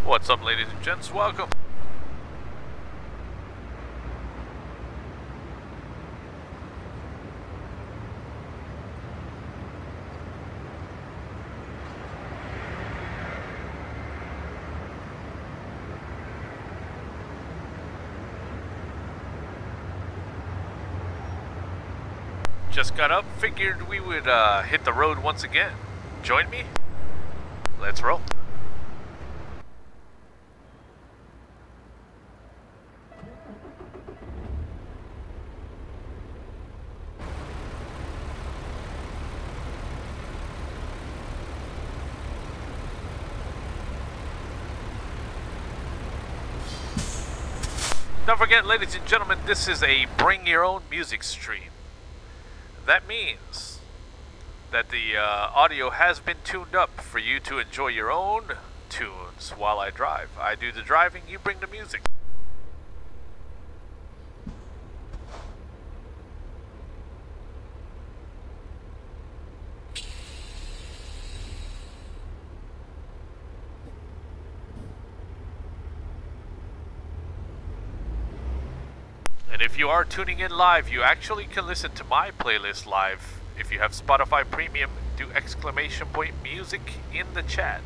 What's up, ladies and gents? Welcome. Just got up, figured we would hit the road once again. Join me? Let's roll. Don't forget, ladies and gentlemen, this is a bring your own music stream. That means that the audio has been tuned up for you to enjoy your own tunes while I drive. I do the driving, you bring the music. And if you are tuning in live, you actually can listen to my playlist live. If you have Spotify Premium, do !music in the chat.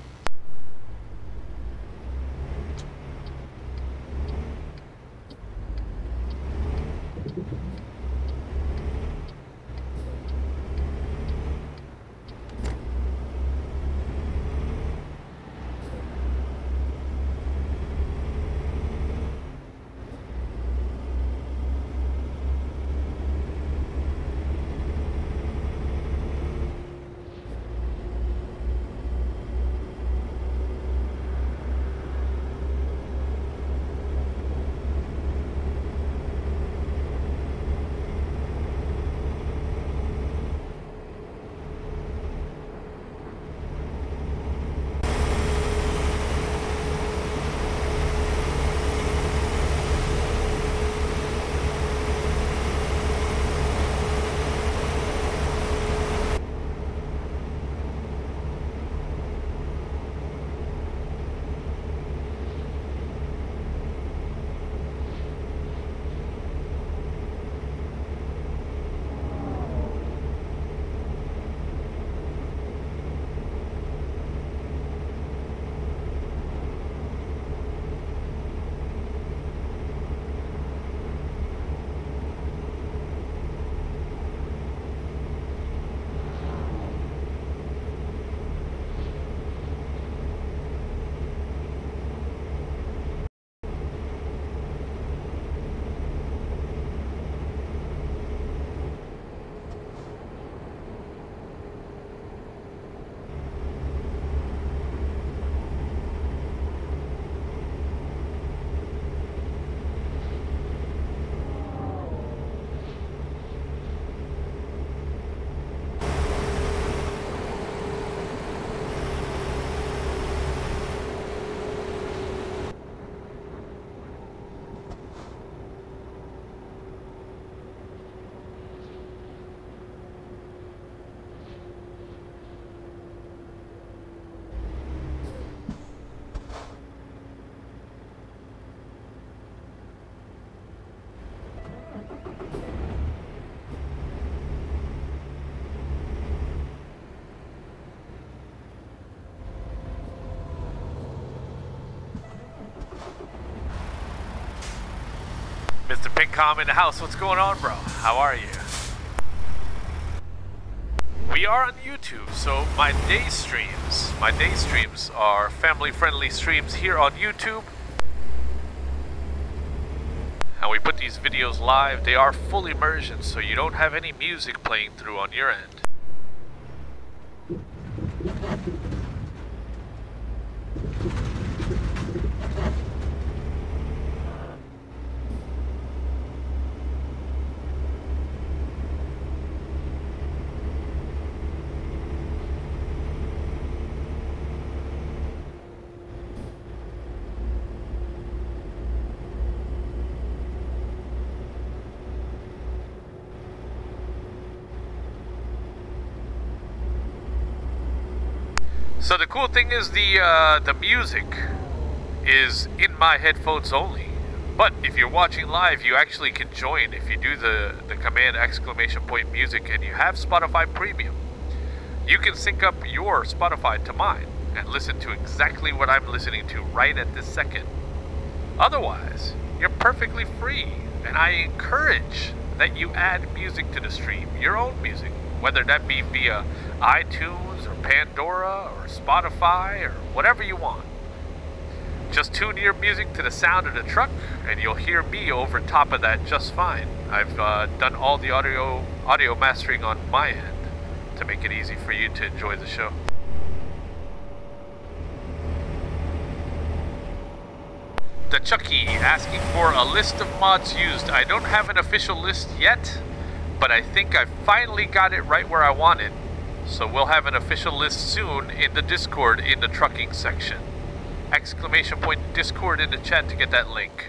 Mr. Pinkcom in the house, what's going on, bro? How are you? We are on YouTube, so my day streams are family-friendly streams here on YouTube. And we put these videos live. They are full immersion, so you don't have any music playing through on your end. So the cool thing is the music is in my headphones only. But if you're watching live, you actually can join if you do the command !music and you have Spotify Premium. You can sync up your Spotify to mine and listen to exactly what I'm listening to right at this second. Otherwise, you're perfectly free, and I encourage that you add music to the stream, your own music, whether that be via iTunes or Pandora or Spotify or whatever you want. Just tune your music to the sound of the truck and you'll hear me over top of that just fine. I've done all the audio mastering on my end to make it easy for you to enjoy the show. The Chucky asking for a list of mods used. I don't have an official list yet, but I think I finally got it right where I want it. So we'll have an official list soon in the Discord in the trucking section. !Discord in the chat to get that link.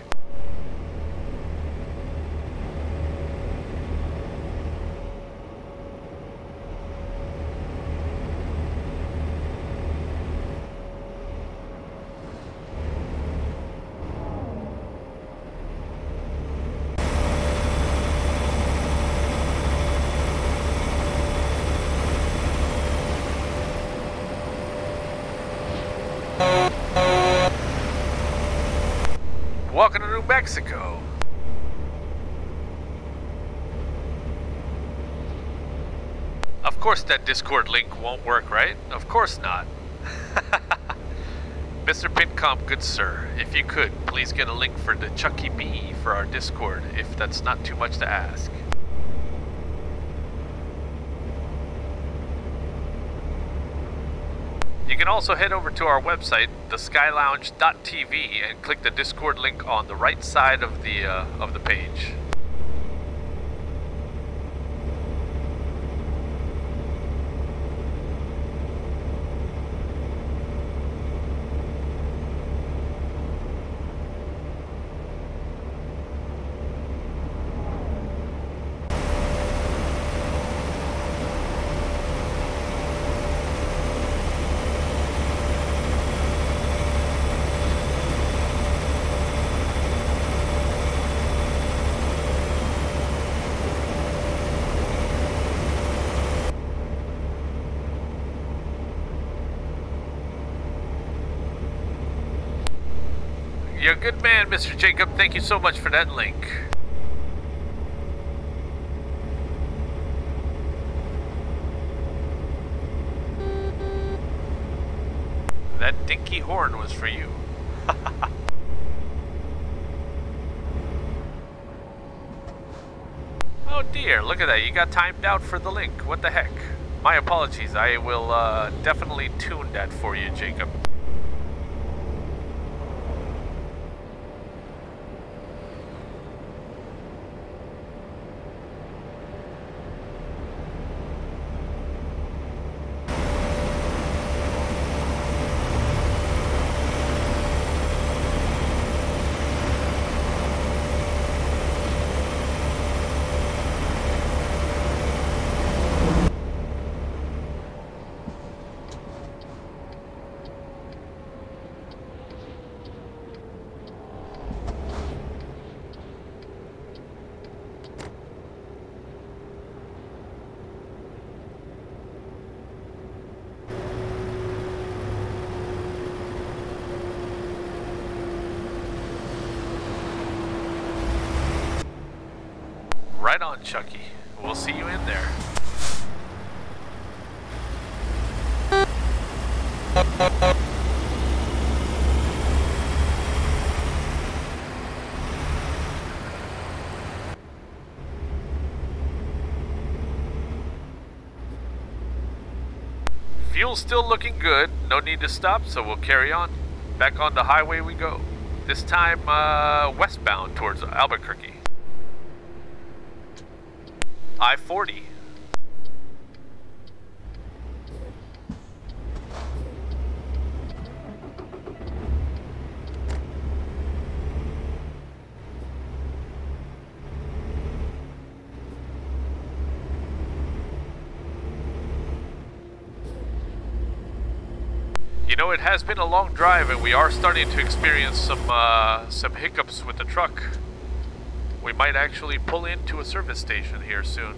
Welcome to New Mexico. Of course that Discord link won't work, right? Of course not. Mr. Pincomp, good sir, if you could, please get a link for the Chucky B for our Discord, if that's not too much to ask. You can also head over to our website, theskylounge.tv, and click the Discord link on the right side of the page. You're a good man, Mr. Jacob. Thank you so much for that link. That dinky horn was for you. Oh dear, look at that. You got timed out for the link. What the heck? My apologies. I will definitely tune that for you, Jacob. Right on, Chucky. We'll see you in there. Fuel's still looking good. No need to stop, so we'll carry on. Back on the highway we go. This time westbound towards Albuquerque. I-40. You know, it has been a long drive, and we are starting to experience some hiccups with the truck. We might actually pull into a service station here soon.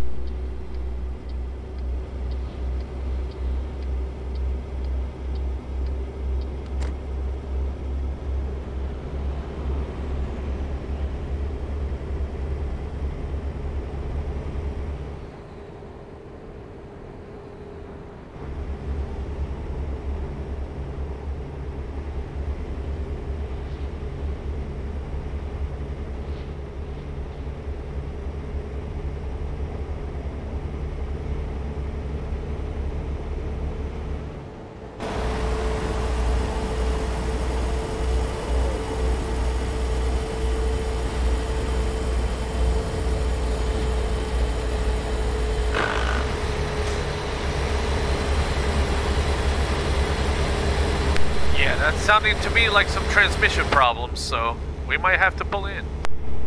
That's sounding to me like some transmission problems, so we might have to pull in.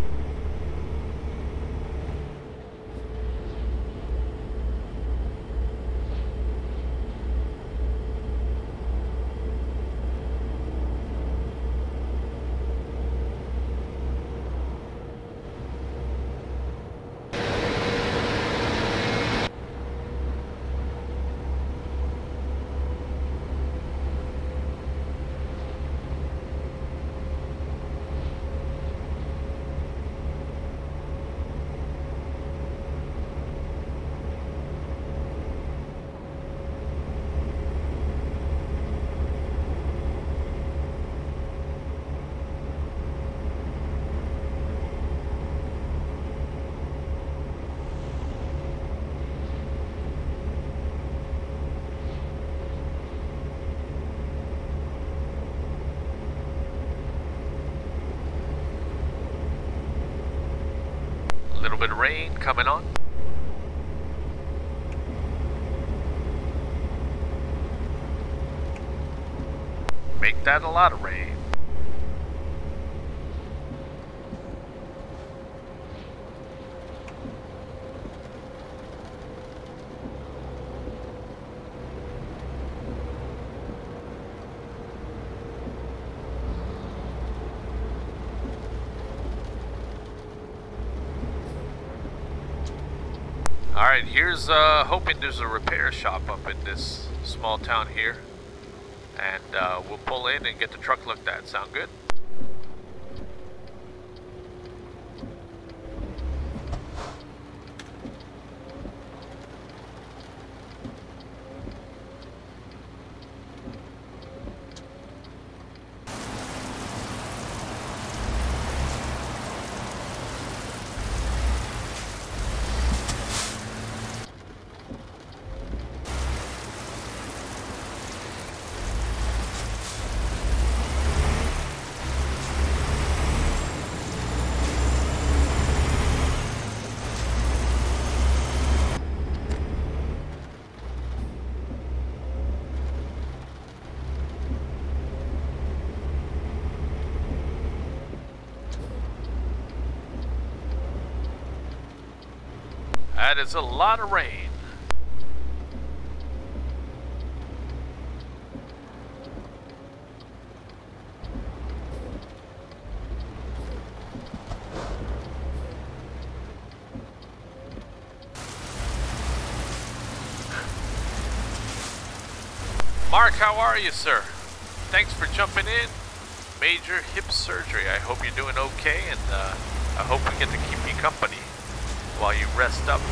A little bit of rain coming on. Make that a lot of rain. Alright, here's hoping there's a repair shop up in this small town here. And we'll pull in and get the truck looked at. Sound good? That is a lot of rain. Mark, how are you, sir? Thanks for jumping in. Major hip surgery. I hope you're doing okay, and I hope we get to keep you company while you rest up.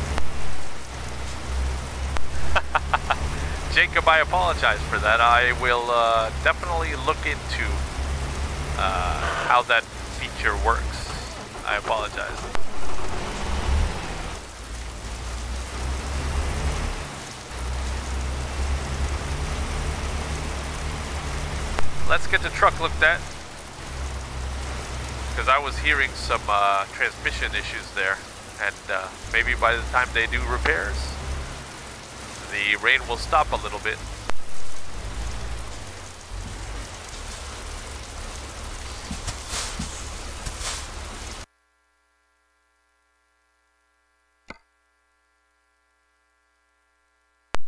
Jacob, I apologize for that. I will definitely look into how that feature works. I apologize. Let's get the truck looked at, because I was hearing some transmission issues there. And maybe by the time they do repairs, the rain will stop a little bit.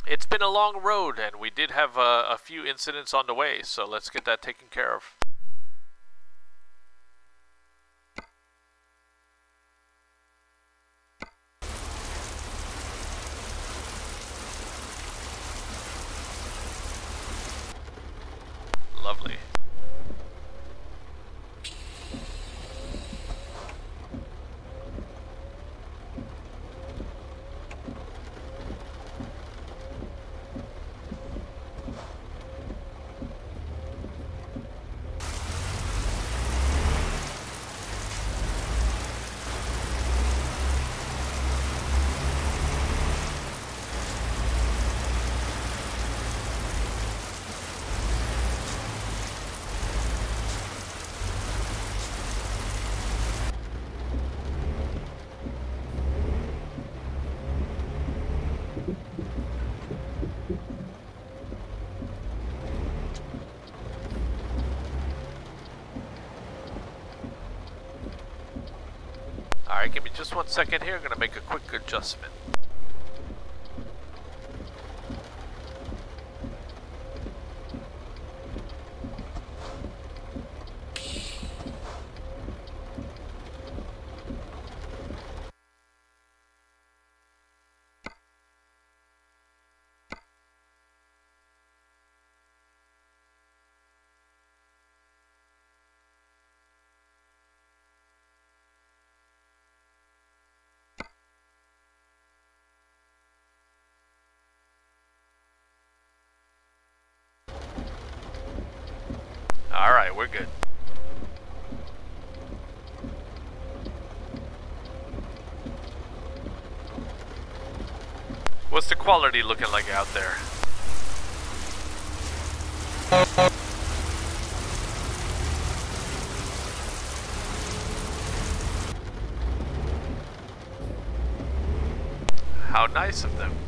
It's been a long road, and we did have a few incidents on the way, so let's get that taken care of. Lovely. Alright, give me just 1 second here. I'm going to make a quick adjustment. Alright, we're good. What's the quality looking like out there? How nice of them.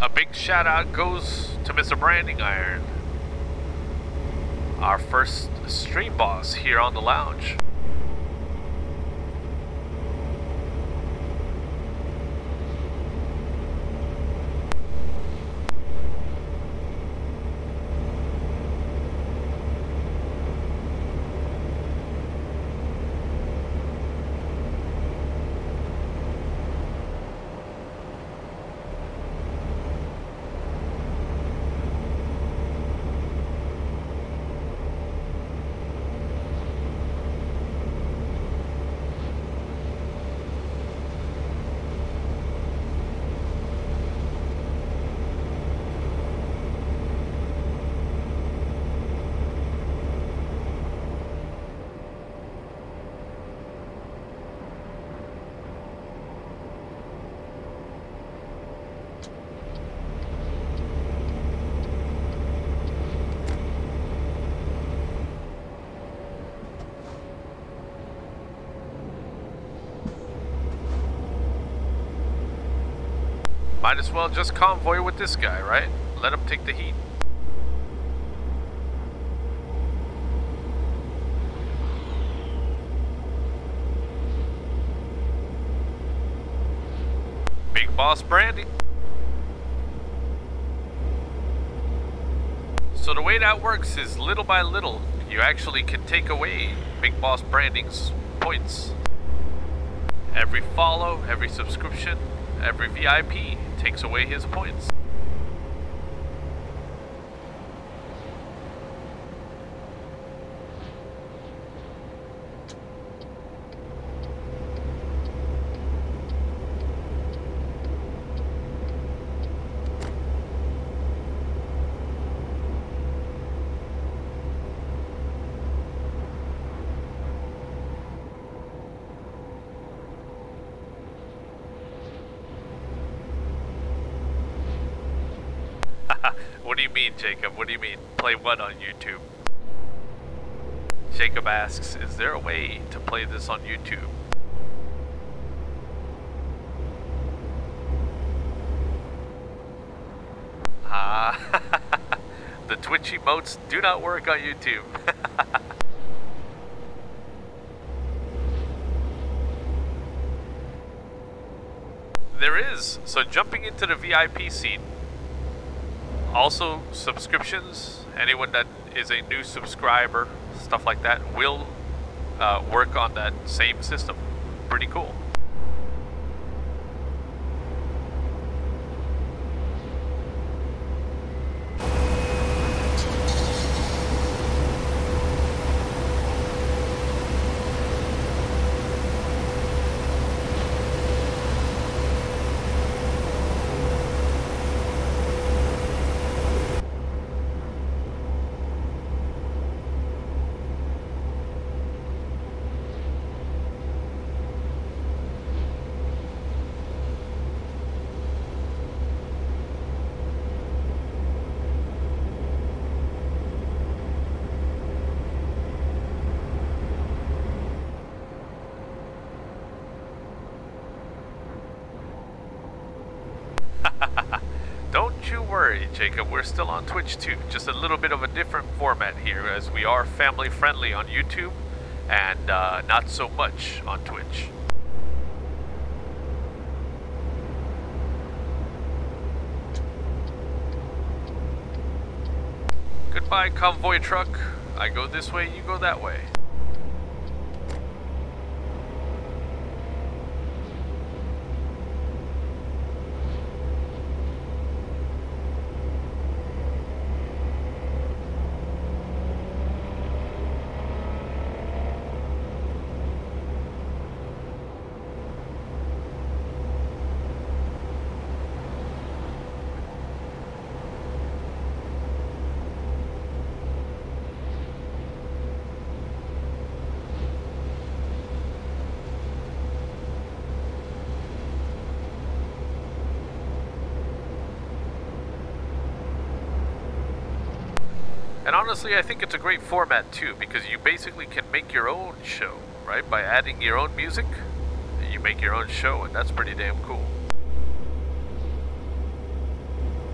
A big shout out goes to Mr. Branding Iron, our first stream boss here on the lounge. Might as well just convoy with this guy, right? Let him take the heat. Big Boss Branding. So the way that works is little by little, you actually can take away Big Boss Branding's points. Every follow, every subscription, every VIP takes away his points. What do you mean, Jacob? What do you mean? Play what on YouTube? Jacob asks, is there a way to play this on YouTube? The Twitch emotes do not work on YouTube. There is. So jumping into the VIP seat. Also, subscriptions, anyone that is a new subscriber, stuff like that, will work on that same system. Pretty cool. Don't you worry, Jacob, we're still on Twitch too. Just a little bit of a different format here, as we are family friendly on YouTube and not so much on Twitch. Goodbye, convoy truck. I go this way, you go that way. And honestly, I think it's a great format too, because you basically can make your own show, right? By adding your own music, you make your own show, and that's pretty damn cool.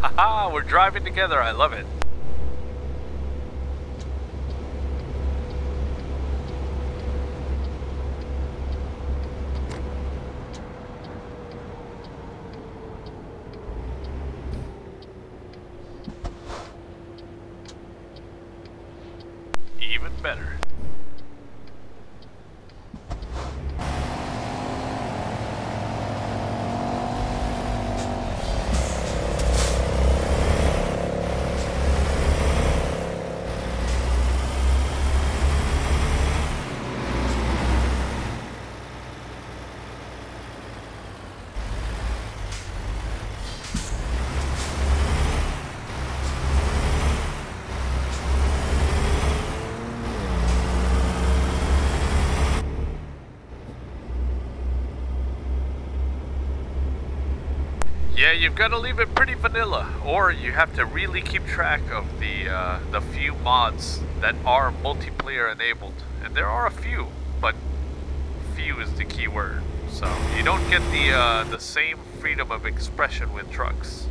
Haha, we're driving together. I love it. Even better. Yeah, you've got to leave it pretty vanilla, or you have to really keep track of the few mods that are multiplayer enabled, and there are a few, but few is the key word. So you don't get the same freedom of expression with trucks.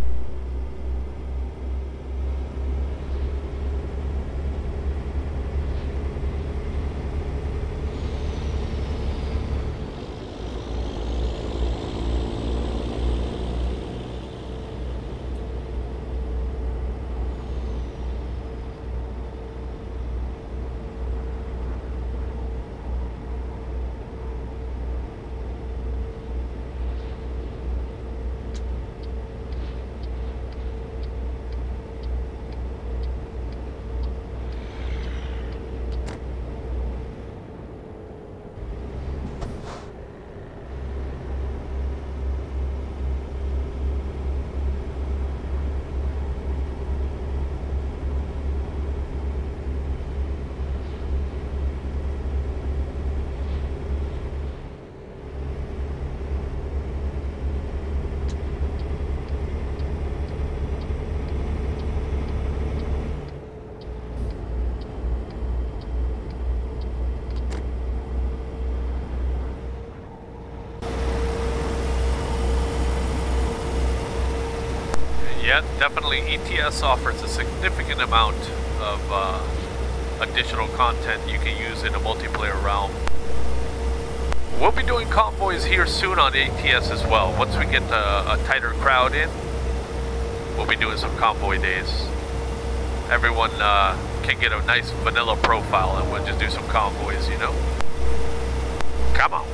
Yeah, definitely ETS offers a significant amount of additional content you can use in a multiplayer realm. We'll be doing convoys here soon on ATS as well. Once we get a tighter crowd in, we'll be doing some convoy days. Everyone can get a nice vanilla profile and we'll just do some convoys, you know? Come on.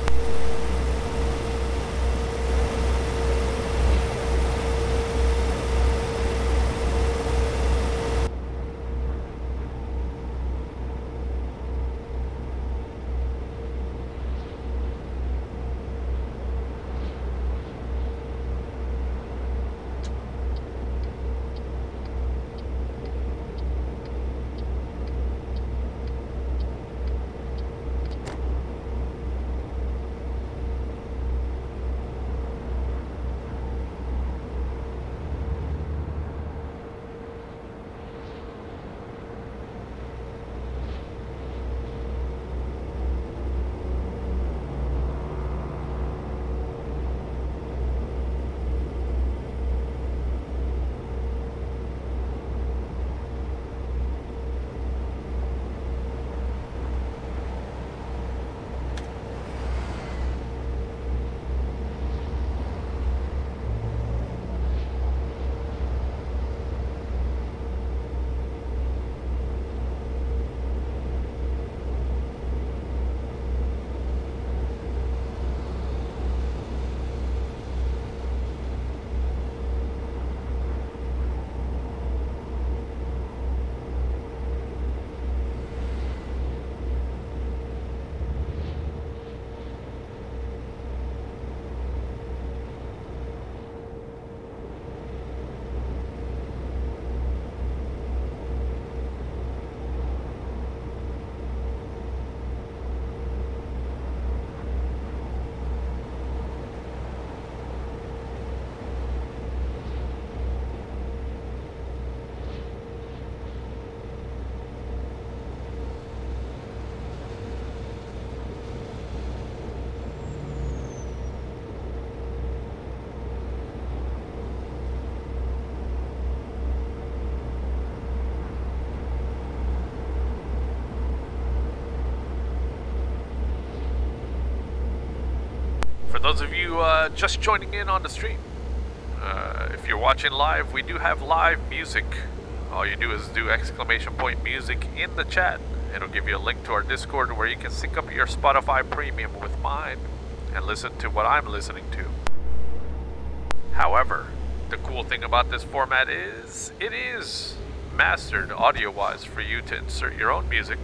those of you just joining in on the stream, if you're watching live, we do have live music. All you do is do !music in the chat. It'll give you a link to our Discord where you can sync up your Spotify Premium with mine and listen to what I'm listening to. However, the cool thing about this format is it is mastered audio-wise for you to insert your own music.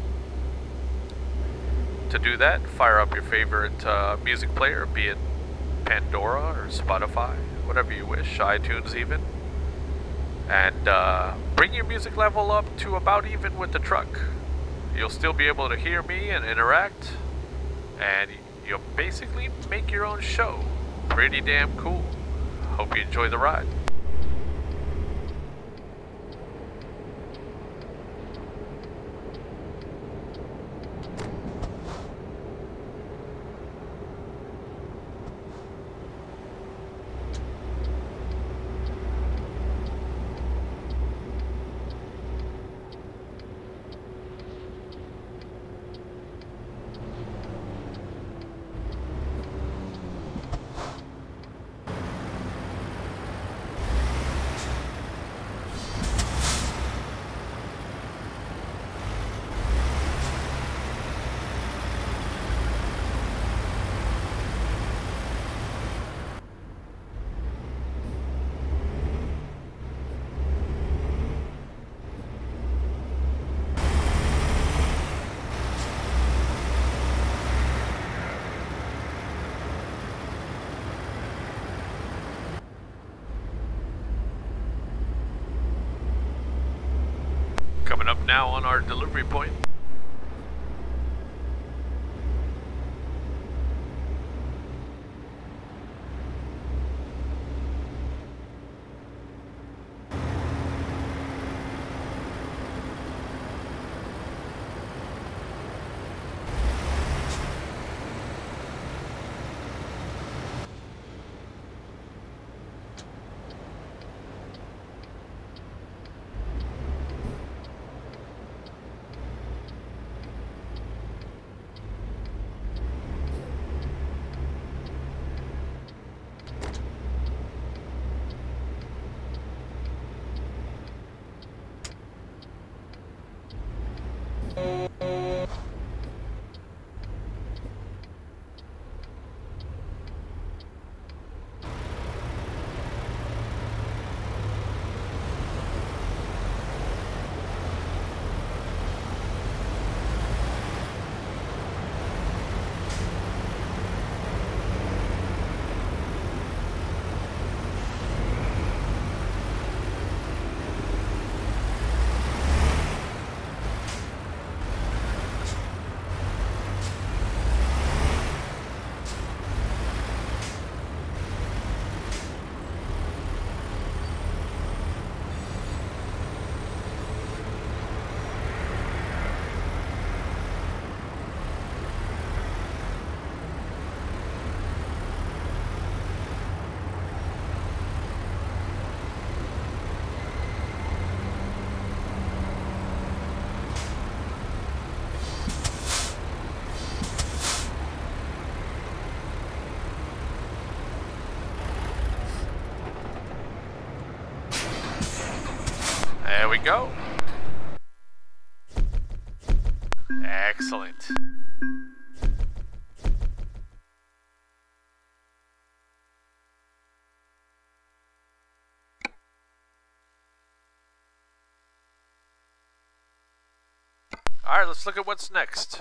To do that, fire up your favorite music player, be it Pandora or Spotify, whatever you wish, iTunes even, and bring your music level up to about even with the truck. You'll still be able to hear me and interact, and you'll basically make your own show. Pretty damn cool. Hope you enjoy the ride. Coming up now on our delivery point. There we go. Excellent. All right, let's look at what's next.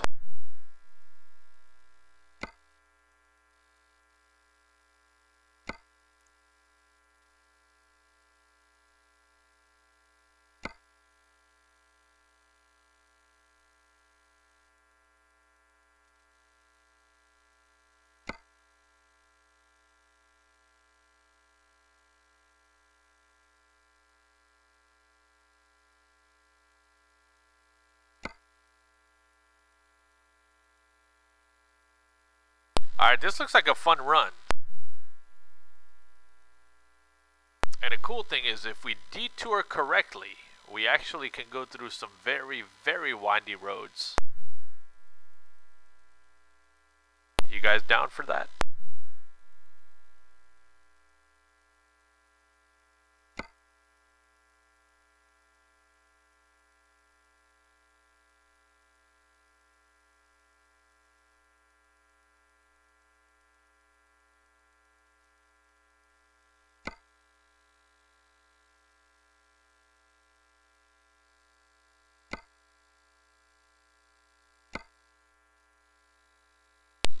Alright, this looks like a fun run. And the cool thing is, if we detour correctly, we actually can go through some very, very windy roads. You guys down for that?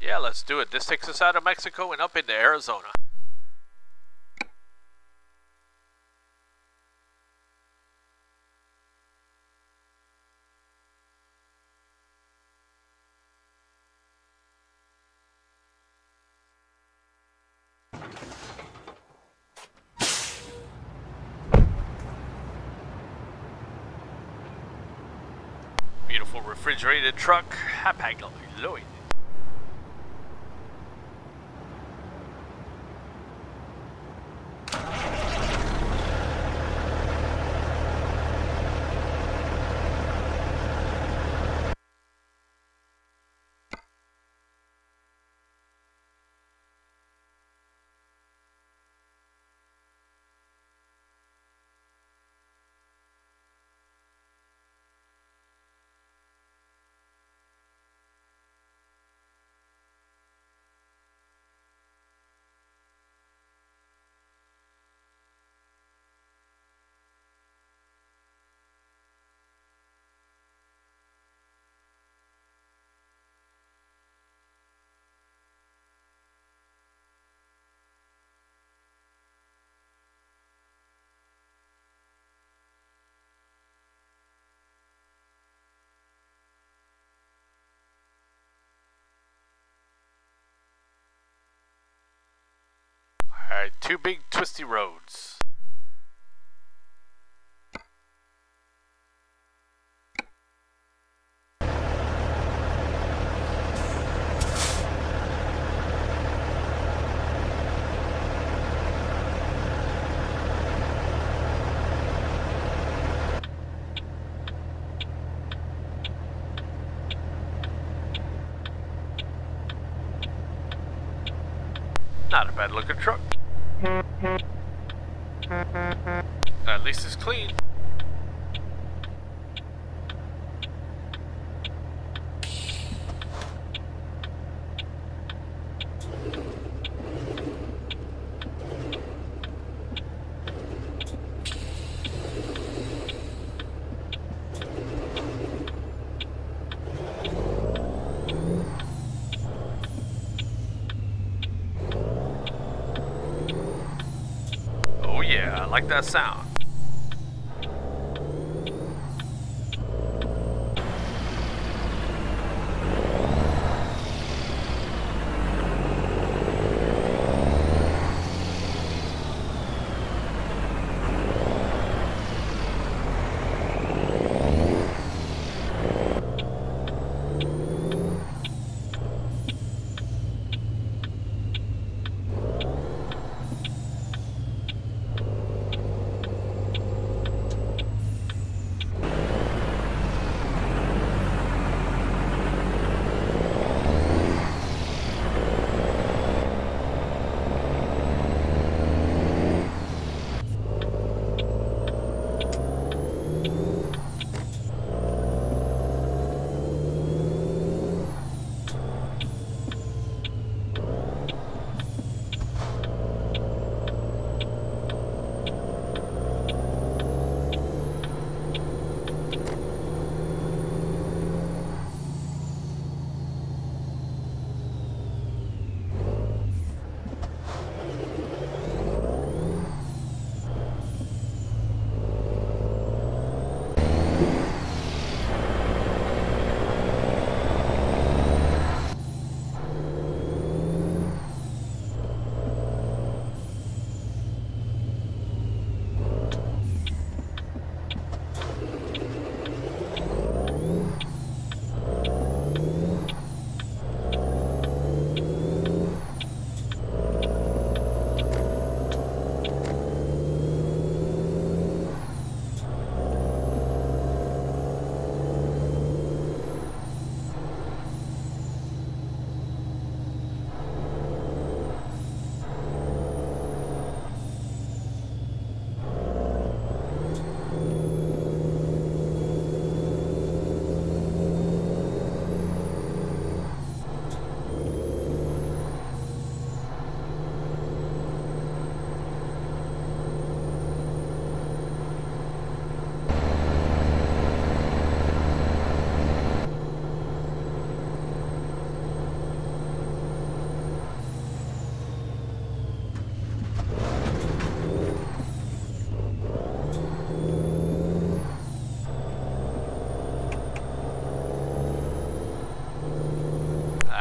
Yeah, let's do it. This takes us out of Mexico and up into Arizona. Beautiful refrigerated truck, Hapag-Lloyd. Alright, two big twisty roads. Not a bad looking truck. At least it's clean. Oh yeah, I like that sound.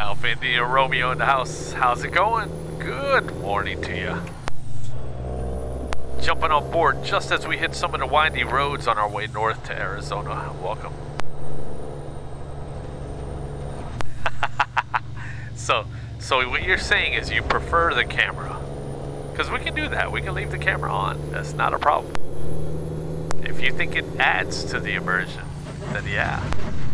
Alpha India Romeo in the house. How's it going? Good morning to you. Jumping on board just as we hit some of the windy roads on our way north to Arizona. Welcome. So what you're saying is you prefer the camera. Because we can do that. We can leave the camera on. That's not a problem. If you think it adds to the immersion, then yeah.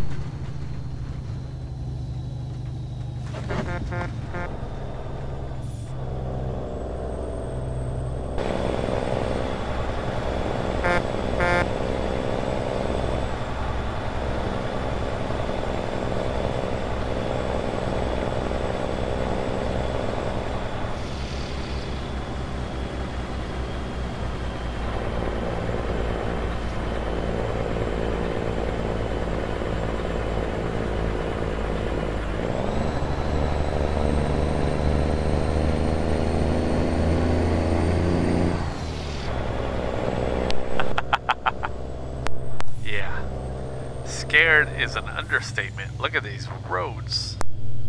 Scared is an understatement. Look at these roads.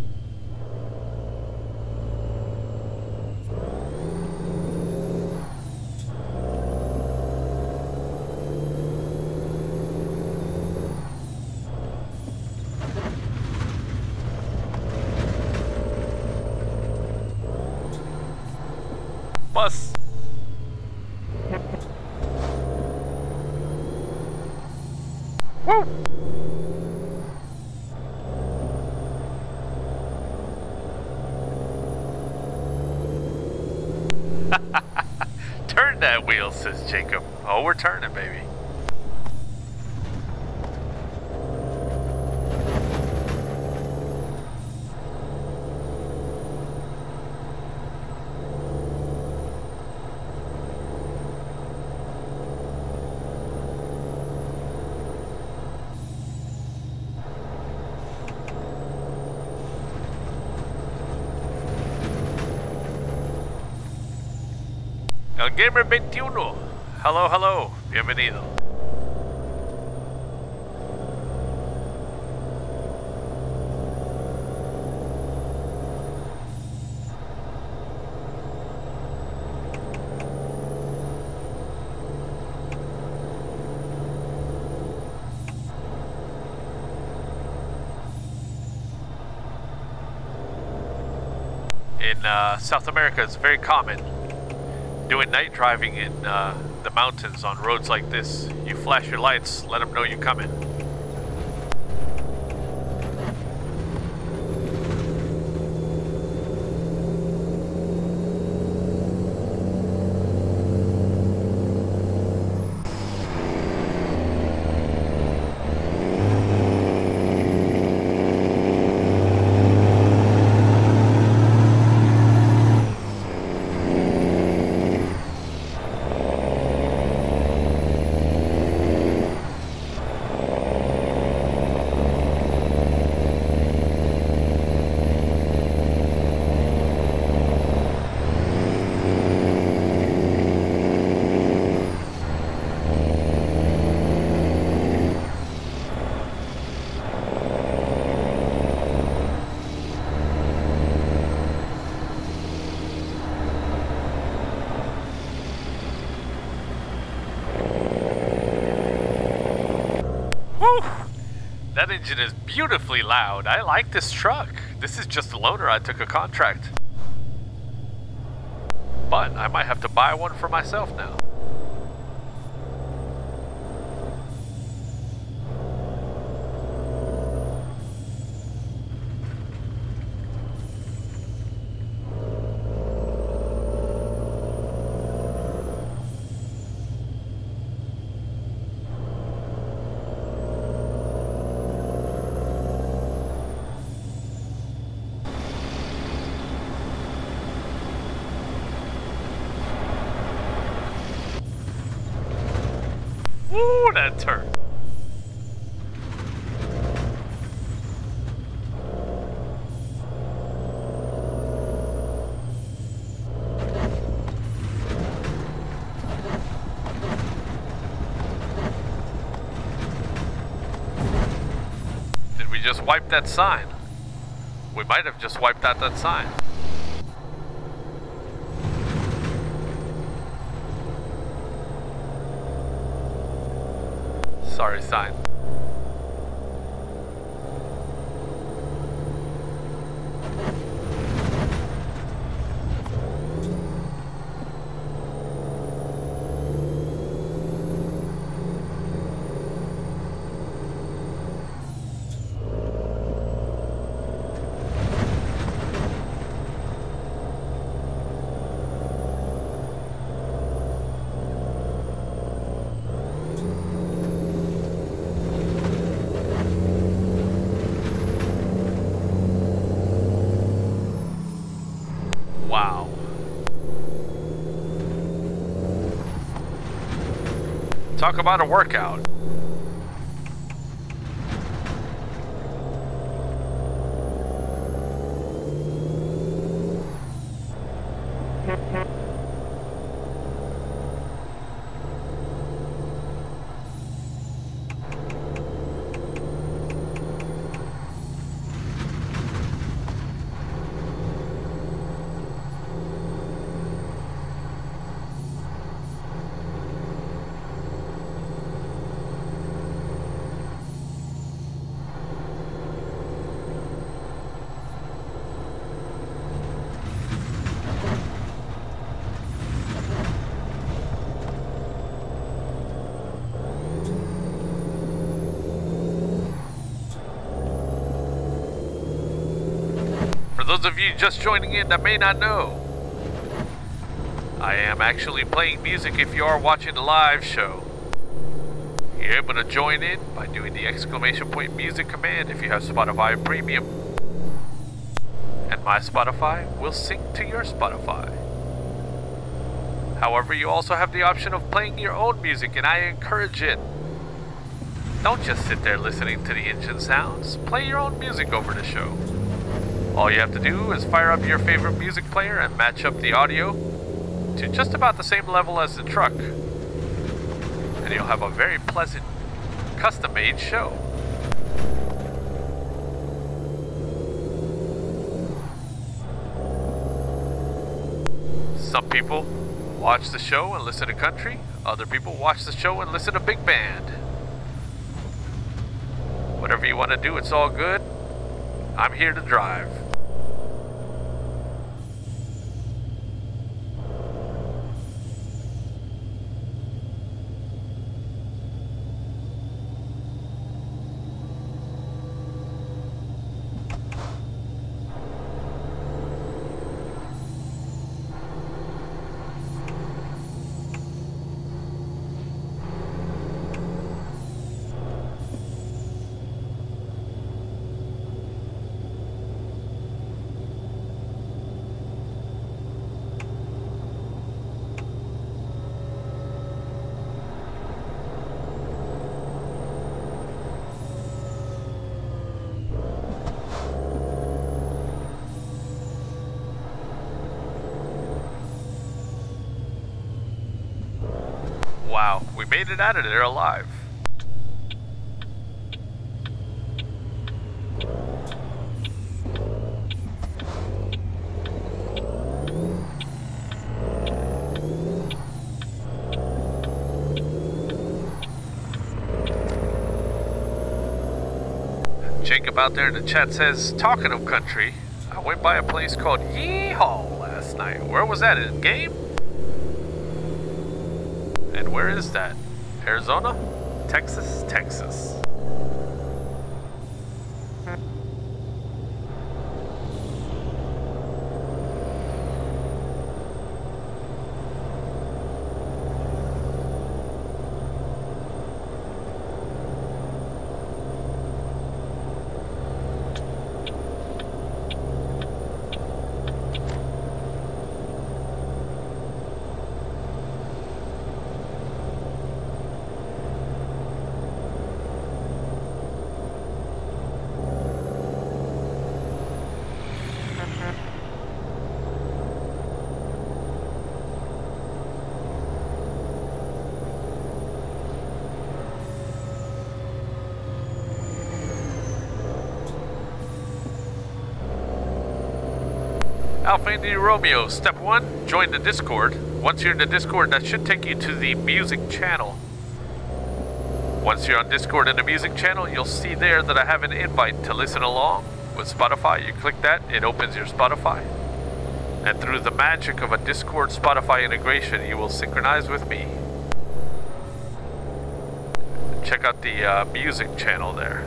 Bus. Woo! Turn that wheel, says Jacob. Oh, we're turning, baby. El Gamer 21. Hello, hello. Bienvenido. In South America, it's very common doing night driving in the mountains on roads like this. You flash your lights, let them know you're coming. That engine is beautifully loud. I like this truck. This is just a loaner. I took a contract. But I might have to buy one for myself now. Ooh, that turn. Did we just wipe that sign? We might have just wiped out that sign. Sorry, sign. Wow. Talk about a workout. For those of you just joining in that may not know, I am actually playing music if you are watching the live show. You're able to join in by doing the ! music command if you have Spotify Premium. And my Spotify will sync to your Spotify. However, you also have the option of playing your own music, and I encourage it. Don't just sit there listening to the engine sounds. Play your own music over the show. All you have to do is fire up your favorite music player and match up the audio to just about the same level as the truck. And you'll have a very pleasant, custom-made show. Some people watch the show and listen to country. Other people watch the show and listen to big band. Whatever you want to do, it's all good. I'm here to drive. Wow, we made it out of there alive. Jacob out there in the chat says, talking of country, I went by a place called Yeehaw last night. Where was that, in game? And where is that? Arizona? Texas? Texas. Alpha Indy Romeo, step 1, join the Discord. Once you're in the Discord, that should take you to the music channel. Once you're on Discord in the music channel, you'll see there that I have an invite to listen along with Spotify. You click that, it opens your Spotify. And through the magic of a Discord Spotify integration, you will synchronize with me. Check out the music channel there.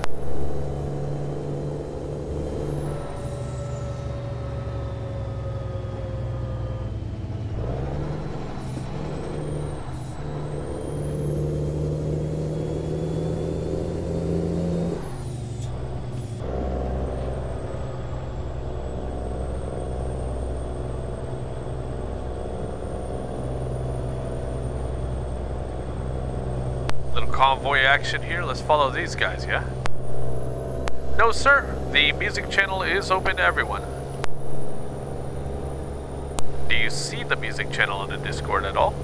Convoy action here. Let's follow these guys, yeah? No, sir. The music channel is open to everyone. Do you see the music channel on the Discord at all?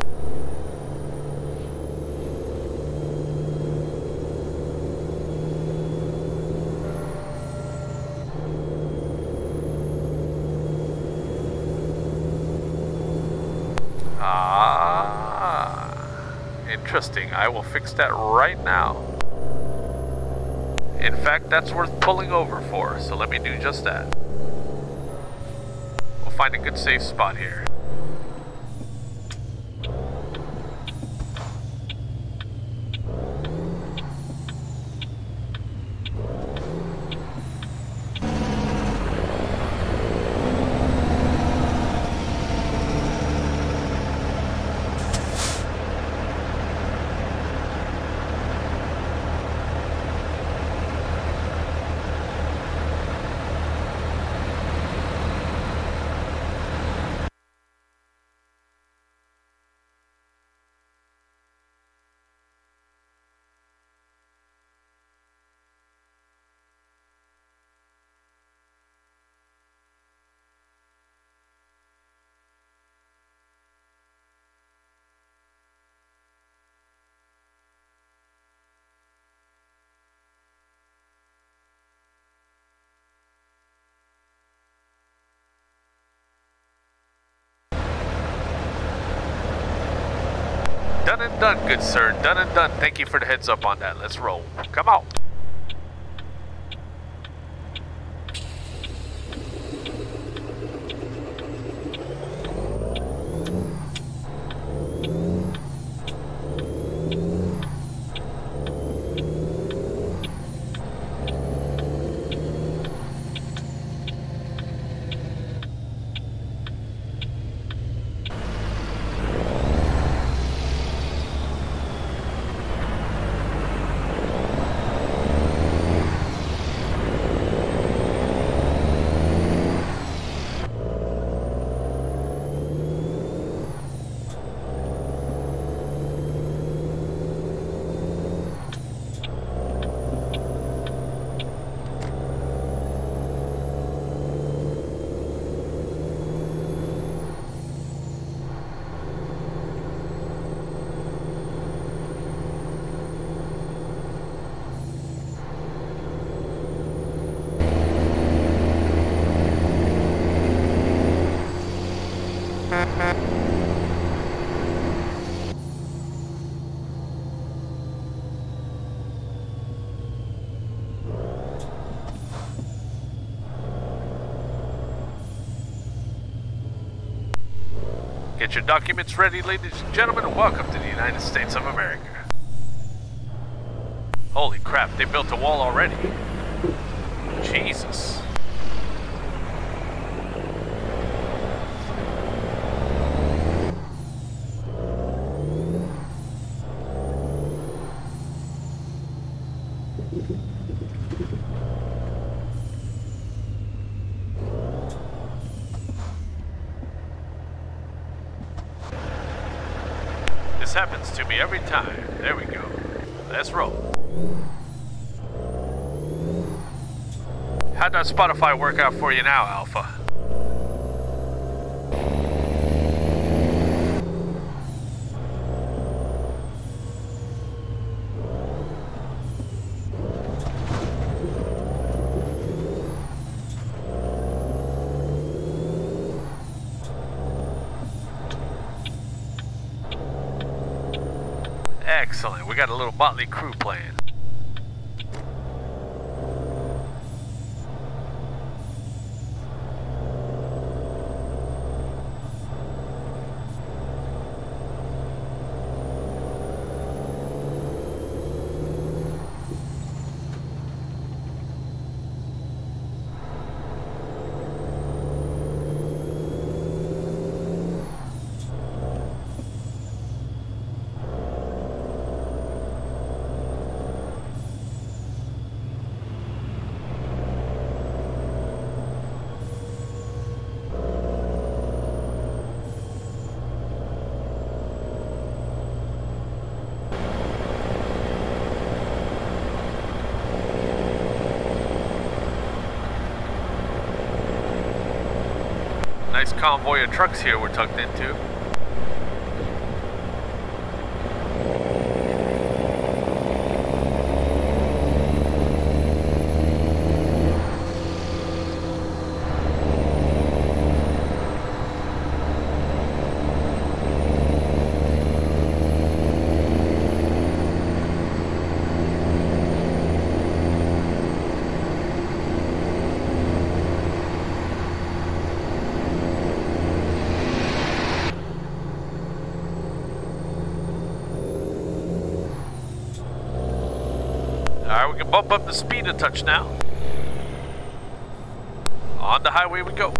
Interesting. I will fix that right now. In fact, that's worth pulling over for, so let me do just that. We'll find a good safe spot here. Done and done, good sir. Done and done. Thank you for the heads up on that. Let's roll. Come on. Get your documents ready, ladies and gentlemen. Welcome to the United States of America. Holy crap, they built a wall already. Jesus. This happens to me every time. There we go. Let's roll. How'd that Spotify work out for you now, Alpha? Excellent. We got a little Motley Crue playing. Nice convoy of trucks here we're tucked into. Alright, we can bump up the speed a touch now. On the highway we go.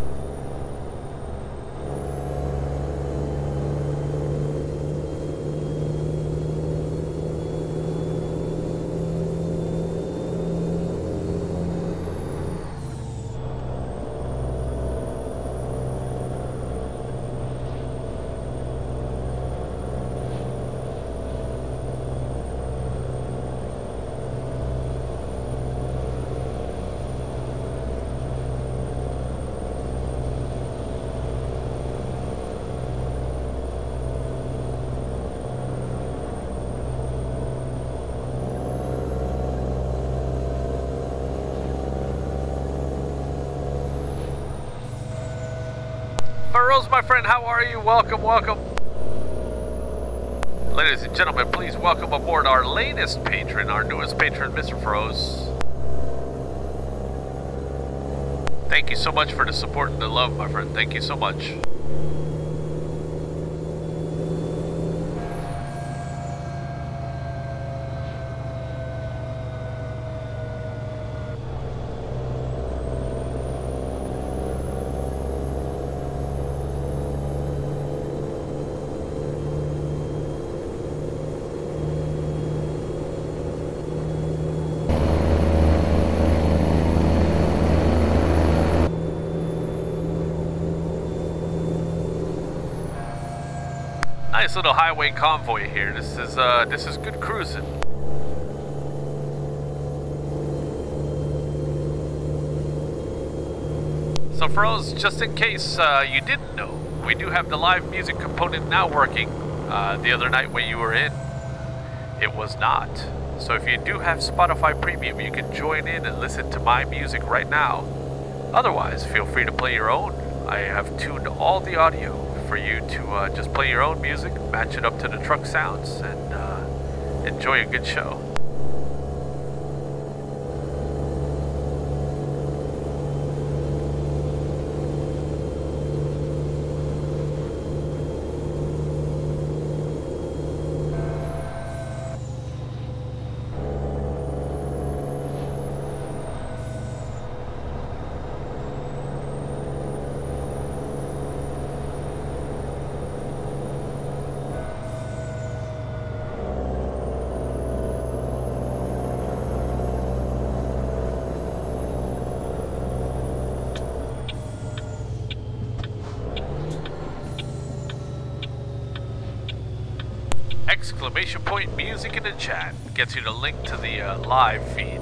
Burroughs, my friend, how are you? Welcome, welcome. Ladies and gentlemen, please welcome aboard our latest patron, our newest patron, Mr. Froze. Thank you so much for the support and the love, my friend. Thank you so much. Nice little highway convoy here. This is good cruising. So Froze, just in case you didn't know, we do have the live music component now working. The other night when you were in, it was not. So if you do have Spotify Premium, you can join in and listen to my music right now. Otherwise, feel free to play your own. I have tuned all the audio for you to just play your own music, match it up to the truck sounds, and enjoy a good show. Exclamation point music in the chat gets you the link to the live feed.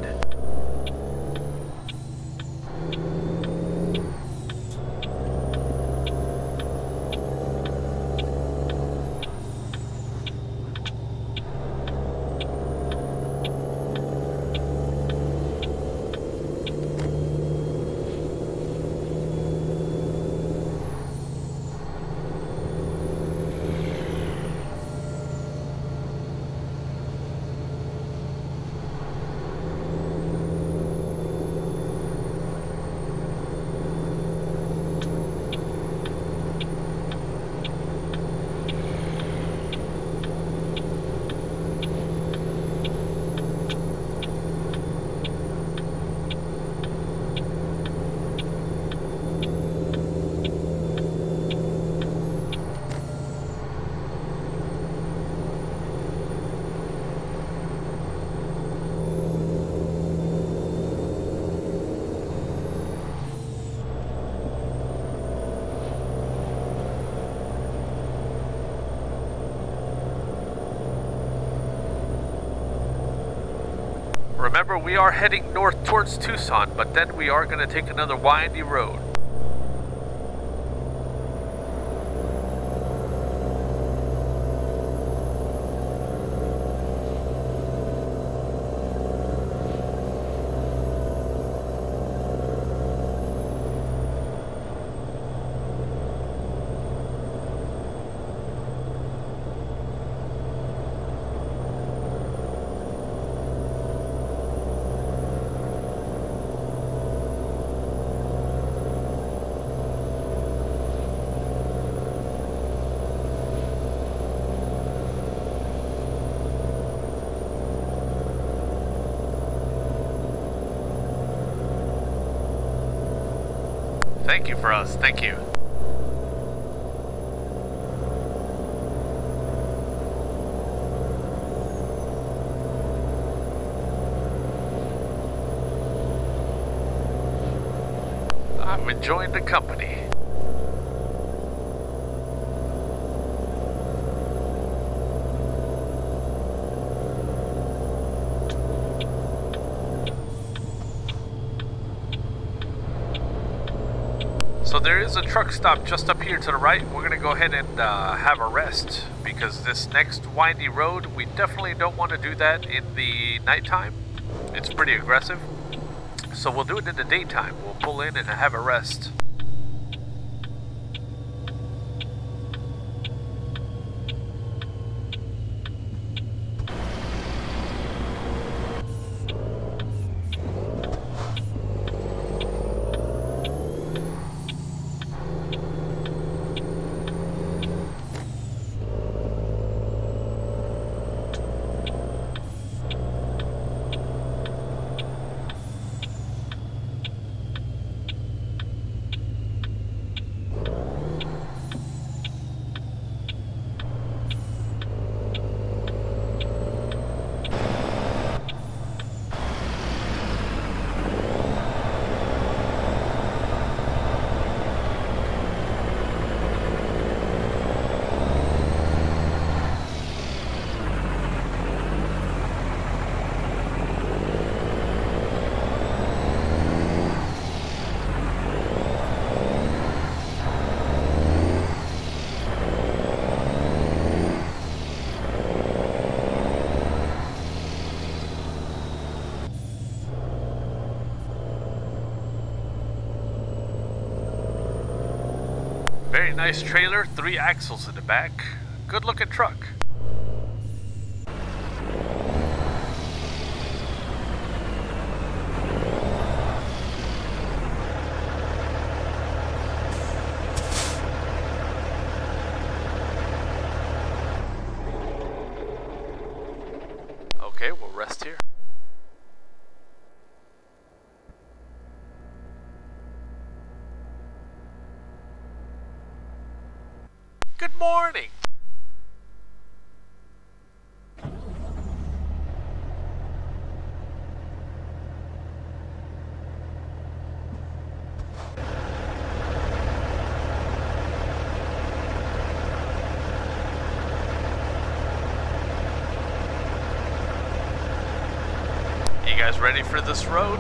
remember, we are heading north towards Tucson, but then we are going to take another windy road. Thank you for us, thank you. I'm enjoying the company. So there is a truck stop just up here to the right. We're going to go ahead and have a rest because this next windy road, we definitely don't want to do that in the nighttime. It's pretty aggressive. So we'll do it in the daytime. We'll pull in and have a rest. Very nice trailer, 3 axles in the back. Good looking truck. Okay, we'll rest here. Good morning. You guys ready for this road?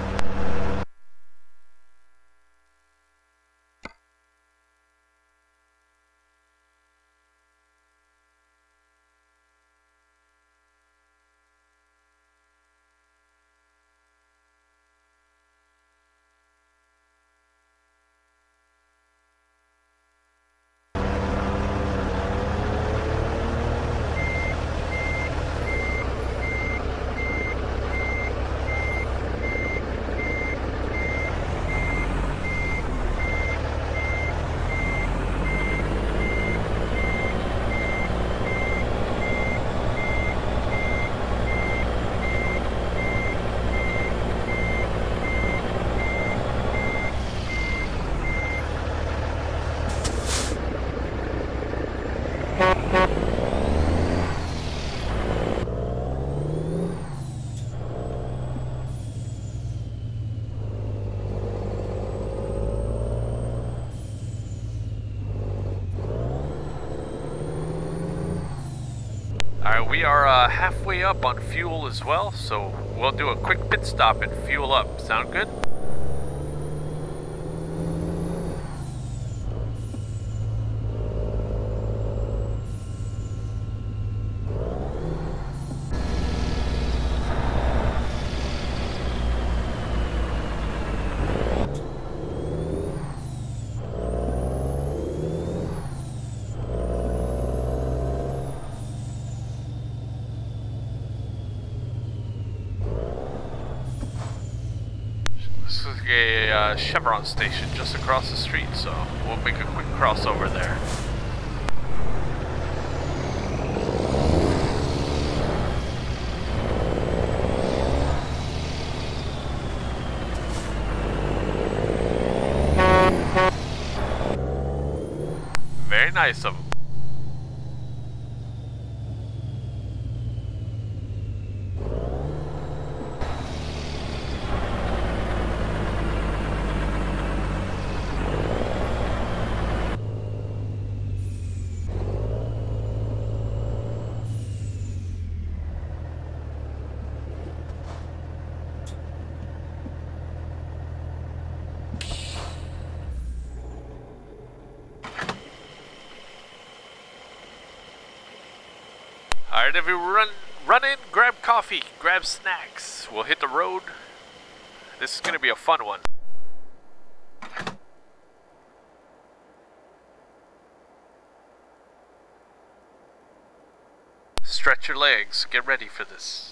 Alright, we are halfway up on fuel as well, so we'll do a quick pit stop and fuel up. Sound good? This is a Chevron station just across the street, so we'll make a quick crossover there. Very nice of them. Alright, everyone, run in, grab coffee, grab snacks. We'll hit the road. This is going to be a fun one. Stretch your legs, get ready for this.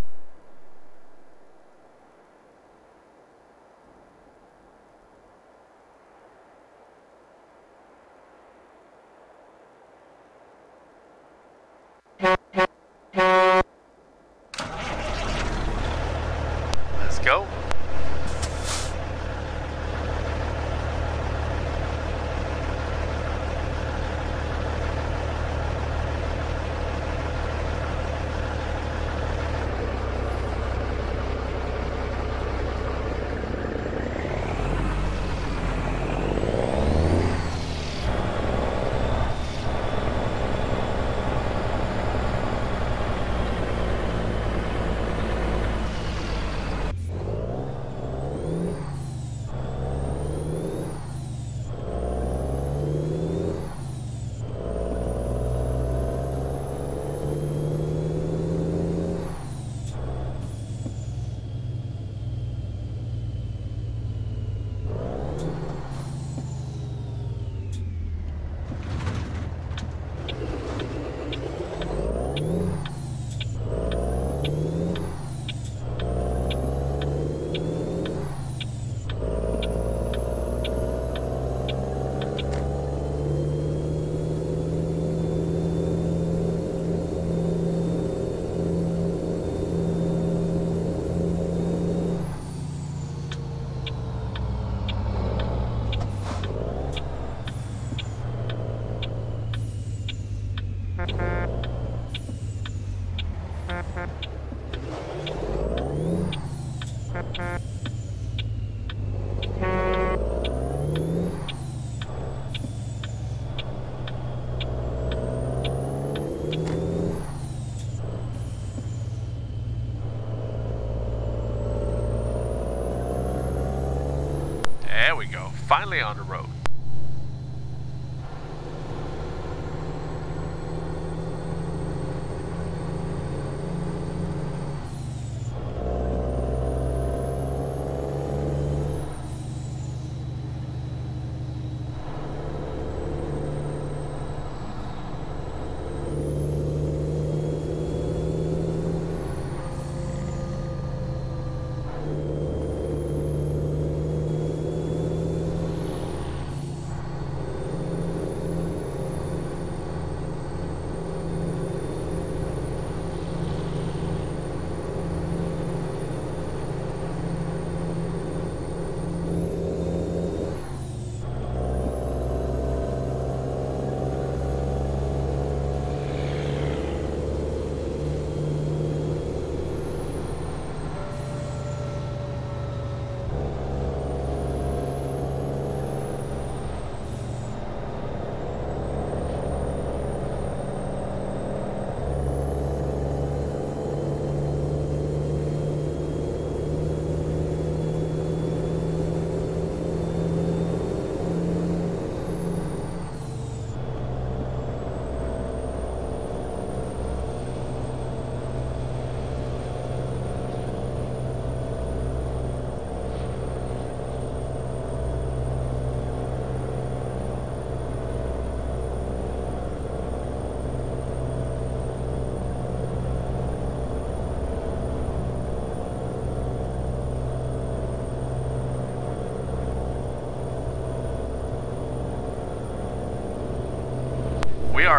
Let's go. There we go, finally on the road.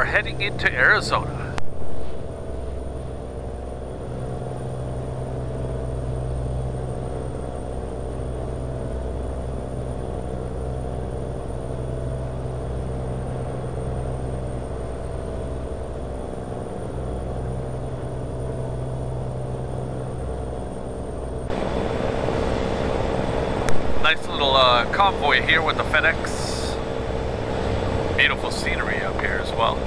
are heading into Arizona. Nice little convoy here with the FedEx. Beautiful scenery up here as well.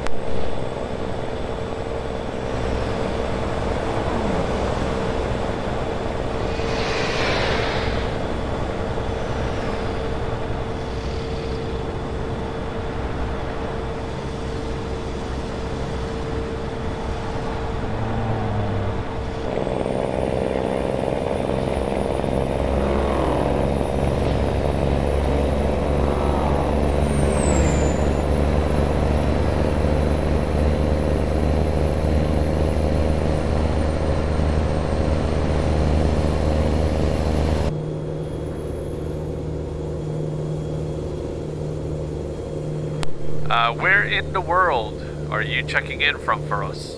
Where in the world are you checking in from for us?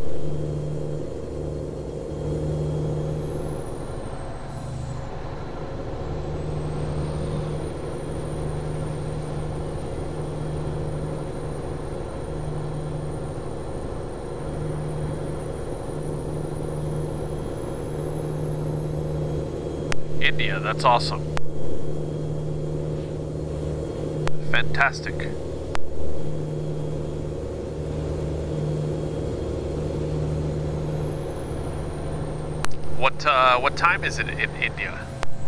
India, that's awesome. Fantastic. What time is it in India?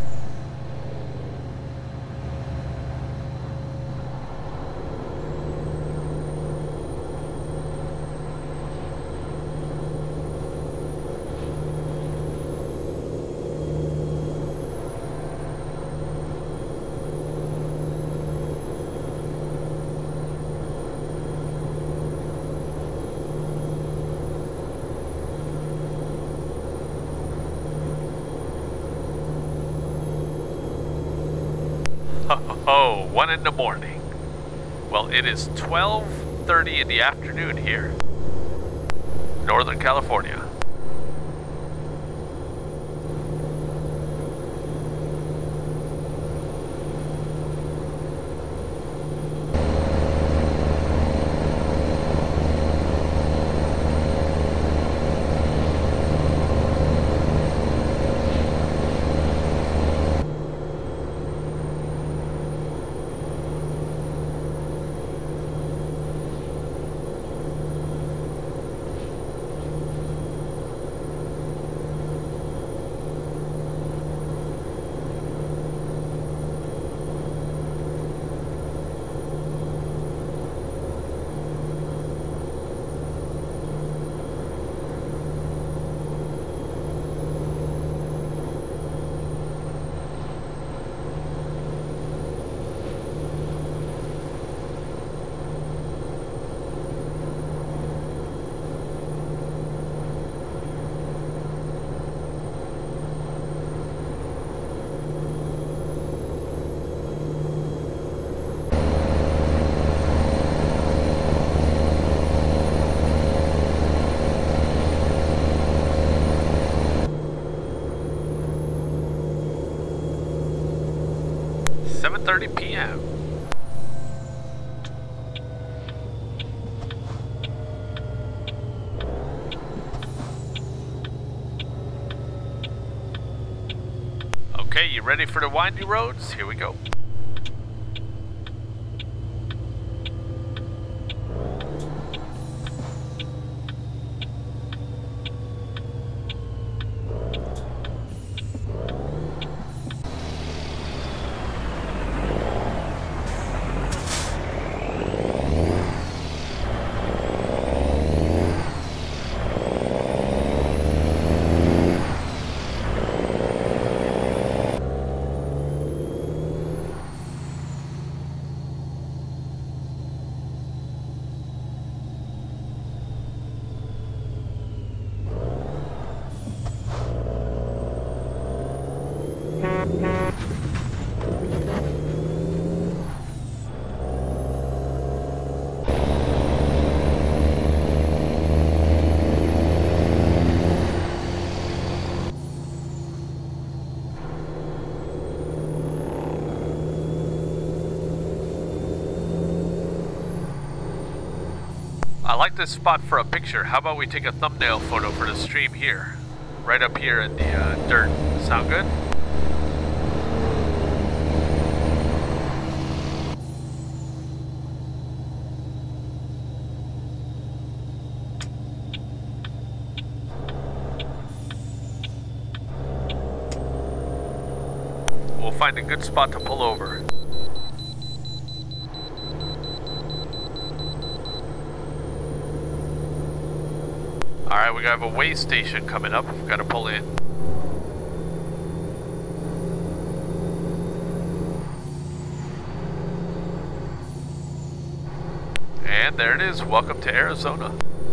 Oh, 1 in the morning. Well, it is 12:30 in the afternoon here, Northern California. p.m. Okay, you ready for the windy roads? Here we go. I like this spot for a picture. How about we take a thumbnail photo for the stream here? Right up here in the dirt. Sound good? We'll find a good spot to pull over. Alright, we have a way station coming up. We've got to pull in. And there it is. Welcome to Arizona.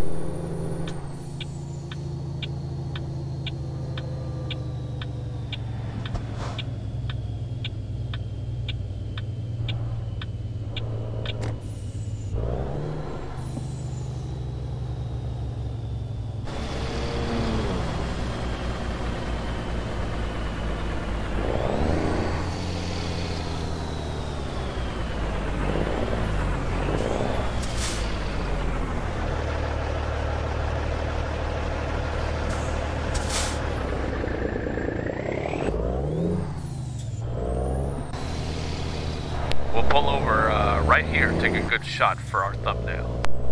We'll pull over right here, take a good shot for our thumbnail.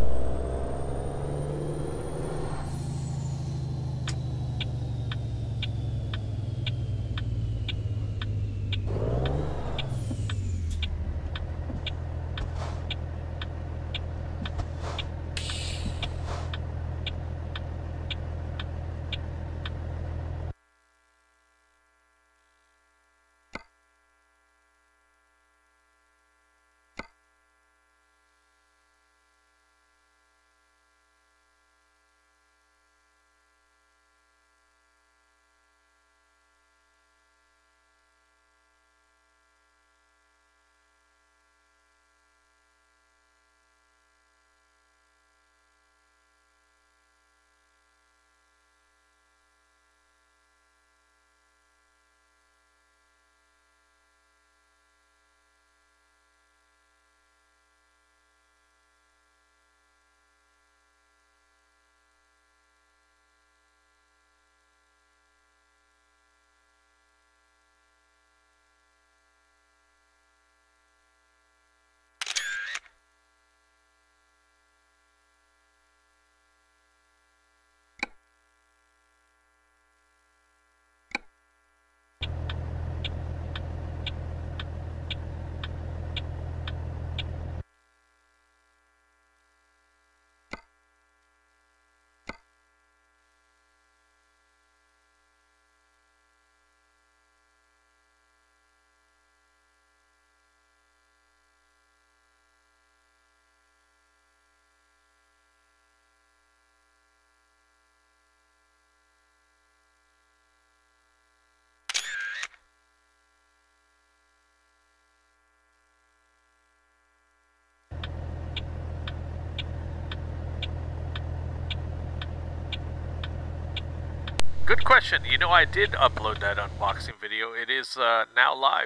Good question. You know, I did upload that unboxing video. It is now live.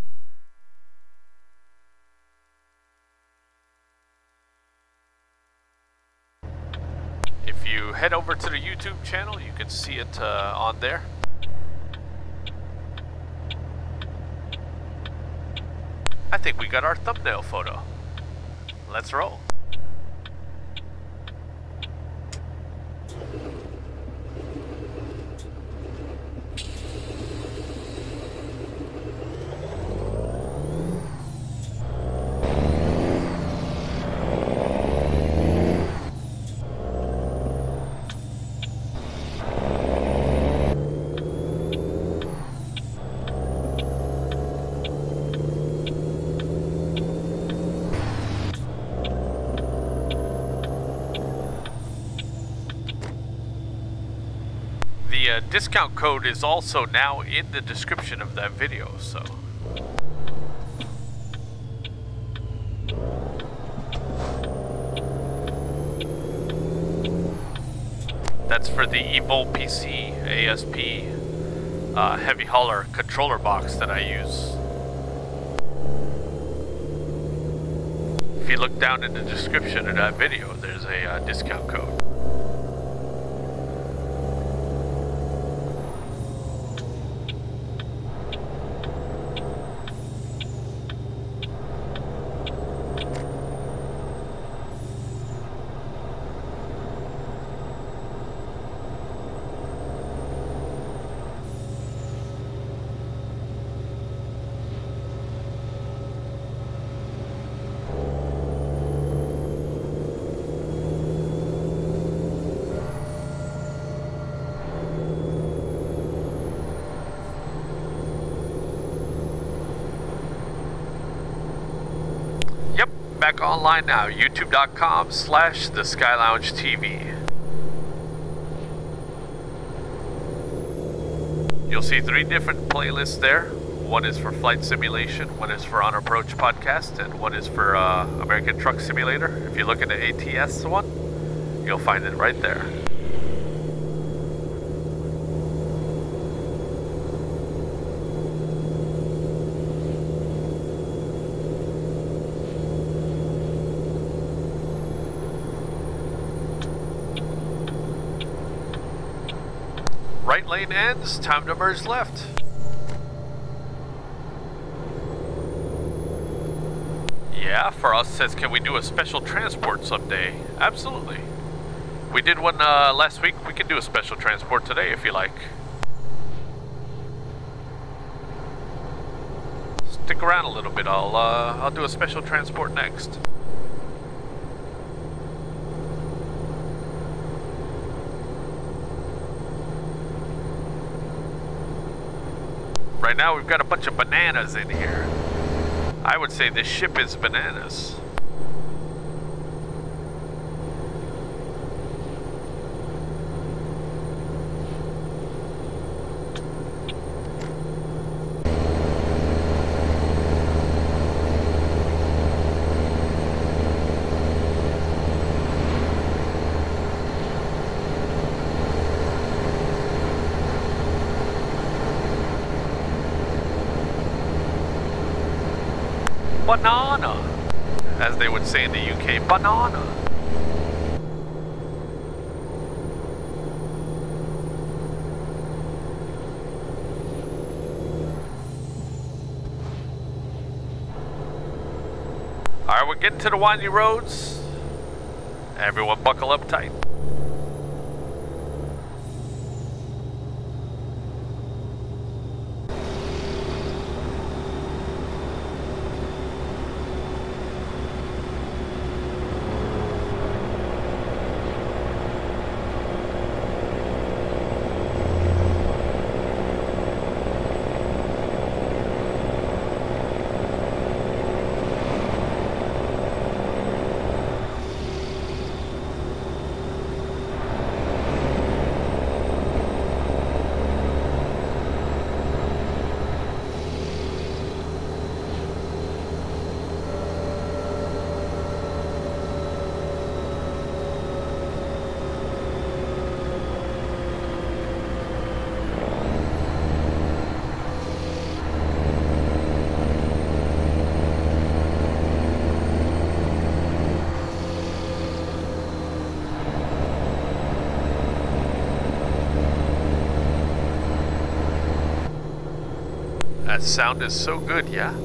If you head over to the YouTube channel, you can see it on there. I think we got our thumbnail photo. Let's roll. The discount code is also now in the description of that video, so. That's for the Evolt PC ASP heavy hauler controller box that I use. If you look down in the description of that video, there's a discount code. Back online now, youtube.com/theskyloungetv. You'll see 3 different playlists there. One is for Flight Simulation, one is for On Approach Podcast, and one is for American Truck Simulator. If you look at the ATS one, you'll find it right there. Right lane ends, time to merge left. Yeah, for us says, can we do a special transport someday? Absolutely. We did one last week. We can do a special transport today if you like. Stick around a little bit. I'll do a special transport next. Right now we've got a bunch of bananas in here. I would say this ship is bananas. Banana, as they would say in the UK, banana. Alright, we're getting to the windy roads. Everyone buckle up tight. That sound is so good, yeah?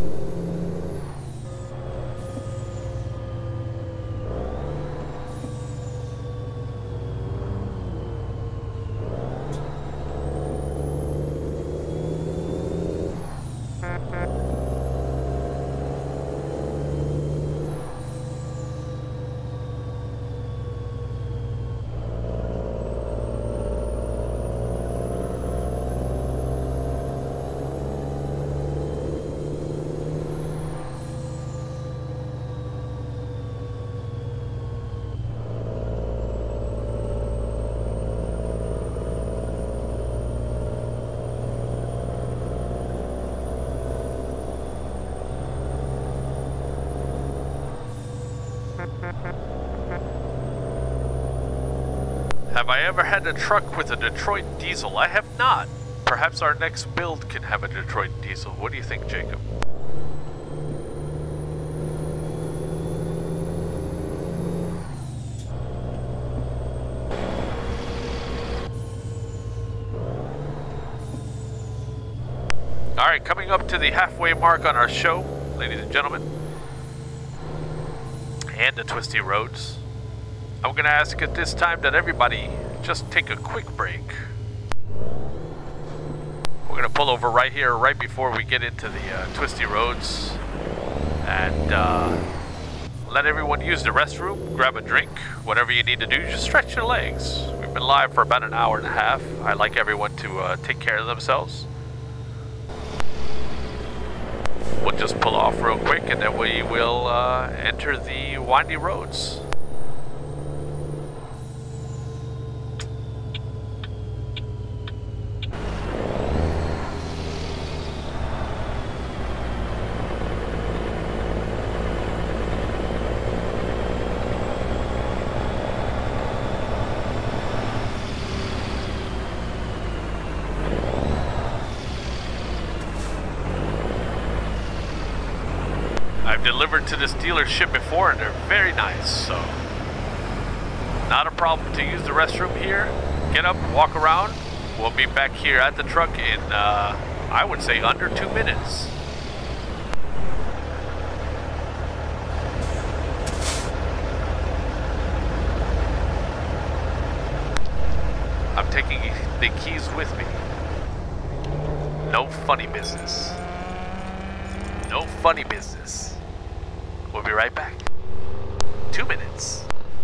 Have I ever had a truck with a Detroit diesel? I have not. Perhaps our next build can have a Detroit diesel. What do you think, Jacob? coming up to the halfway mark on our show, ladies and gentlemen, and the twisty roads. I'm gonna ask at this time that everybody just take a quick break. We're gonna pull over right here, right before we get into the twisty roads, and let everyone use the restroom, grab a drink, whatever you need to do, just stretch your legs. We've been live for about an hour and a half. I'd like everyone to take care of themselves. We'll just pull off real quick and then we will enter the windy roads. I've delivered to this dealership before and they're very nice, so not a problem to use the restroom here. Get up, walk around. We'll be back here at the truck in, I would say, under 2 minutes. I'm taking the keys with me. No funny business. No funny business. We'll be right back. 2 minutes.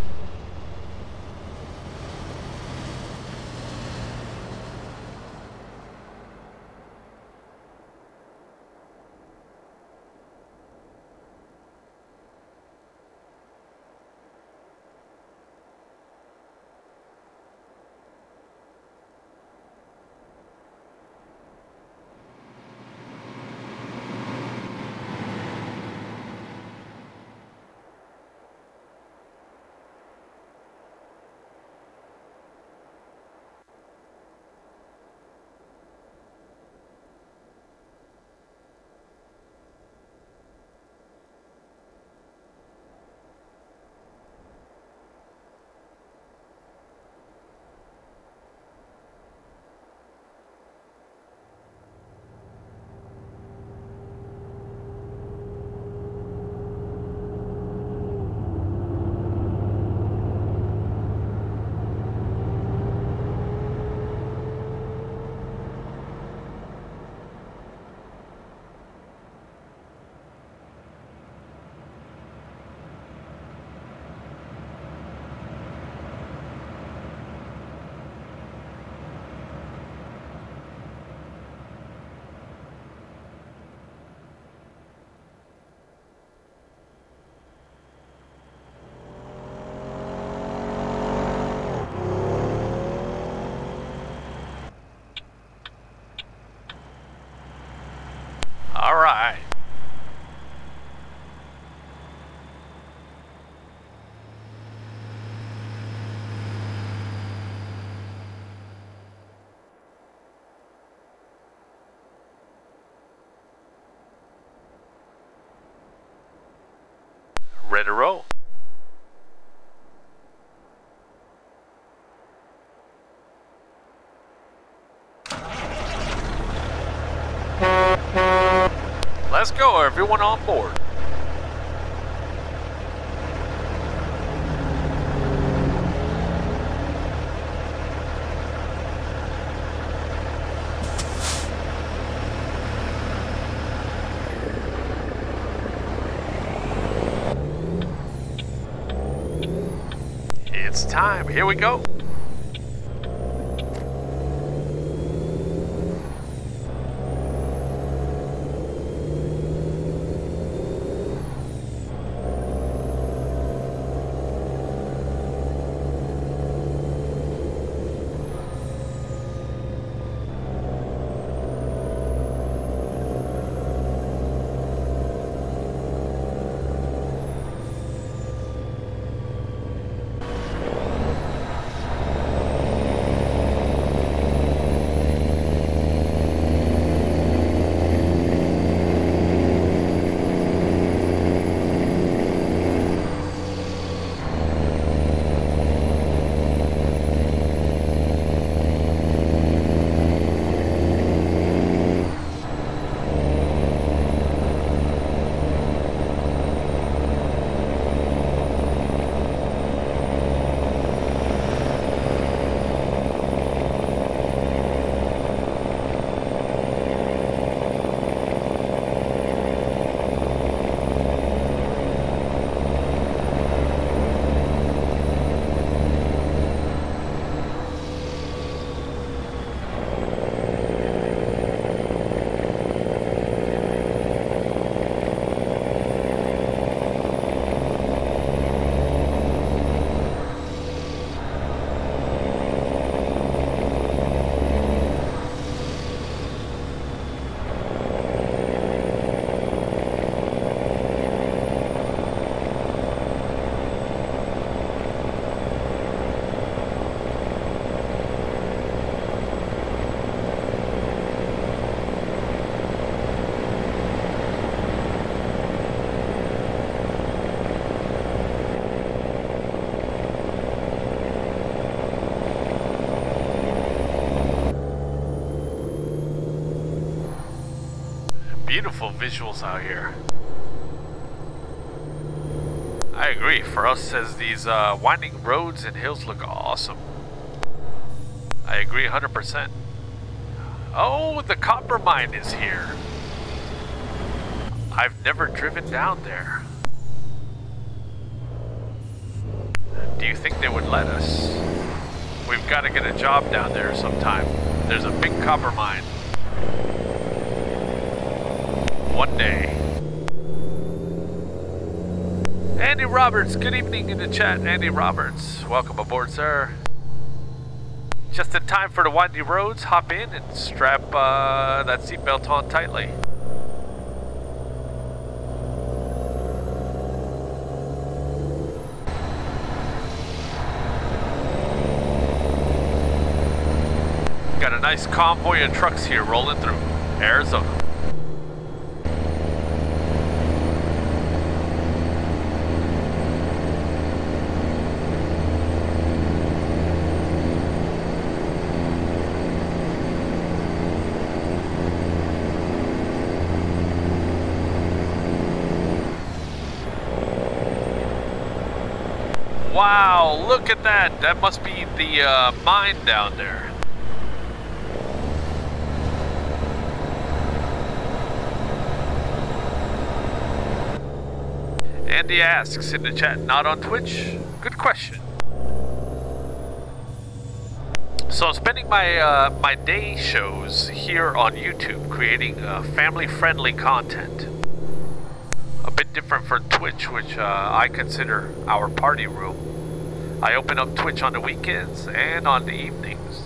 All right. Ready to roll. Let's go, everyone on board. It's time. Here we go. beautiful visuals out here. I agree. For us, as these winding roads and hills look awesome. I agree 100%. Oh, the copper mine is here. I've never driven down there. Do you think they would let us? We've got to get a job down there sometime. There's a big copper mine. One day. Andy Roberts, good evening in the chat. Andy Roberts, welcome aboard, sir. Just in time for the windy roads, hop in and strap that seatbelt on tightly. Got a nice convoy of trucks here rolling through Arizona. Wow, look at that. That must be the mine down there. Andy asks in the chat, not on Twitch? Good question. So I'm spending my my day shows here on YouTube, creating family-friendly content. A bit different from Twitch, which I consider our party room. I open up Twitch on the weekends and on the evenings.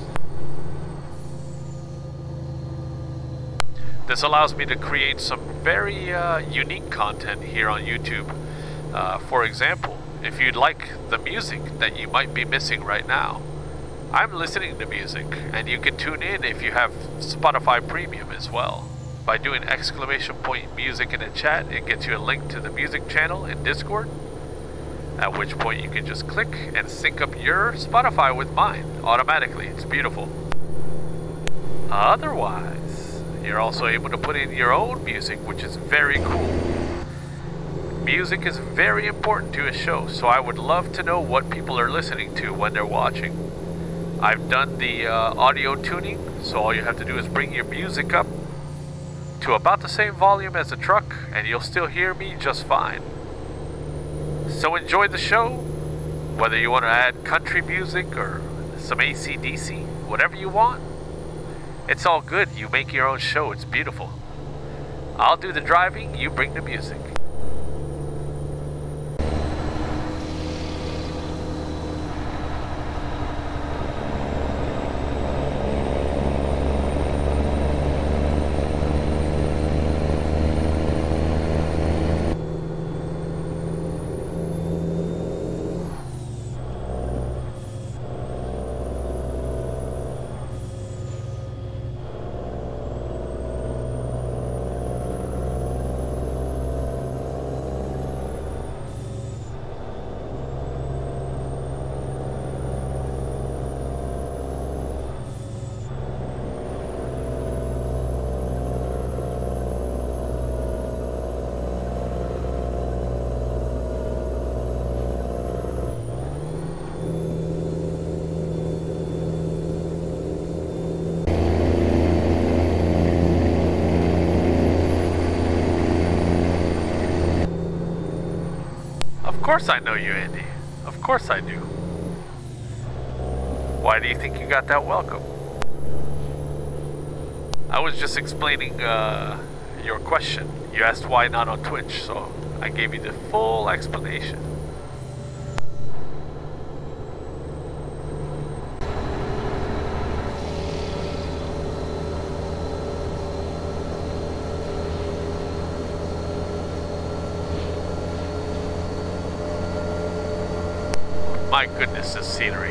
This allows me to create some very unique content here on YouTube. For example, if you'd like the music that you might be missing right now, I'm listening to music, and you can tune in if you have Spotify Premium as well. By doing !music in the chat, it gets you a link to the music channel in Discord, at which point you can just click and sync up your Spotify with mine automatically. It's beautiful. Otherwise, you're also able to put in your own music, which is very cool. Music is very important to a show, so I would love to know what people are listening to when they're watching. I've done the audio tuning, so all you have to do is bring your music up to about the same volume as the truck, and you'll still hear me just fine. So enjoy the show, whether you want to add country music or some AC/DC, whatever you want. It's all good. You make your own show. It's beautiful. I'll do the driving, you bring the music. Of course I know you, Andy. Of course I do. Why do you think you got that welcome? I was just explaining your question. You asked why not on Twitch, so I gave you the full explanation. My goodness, this scenery.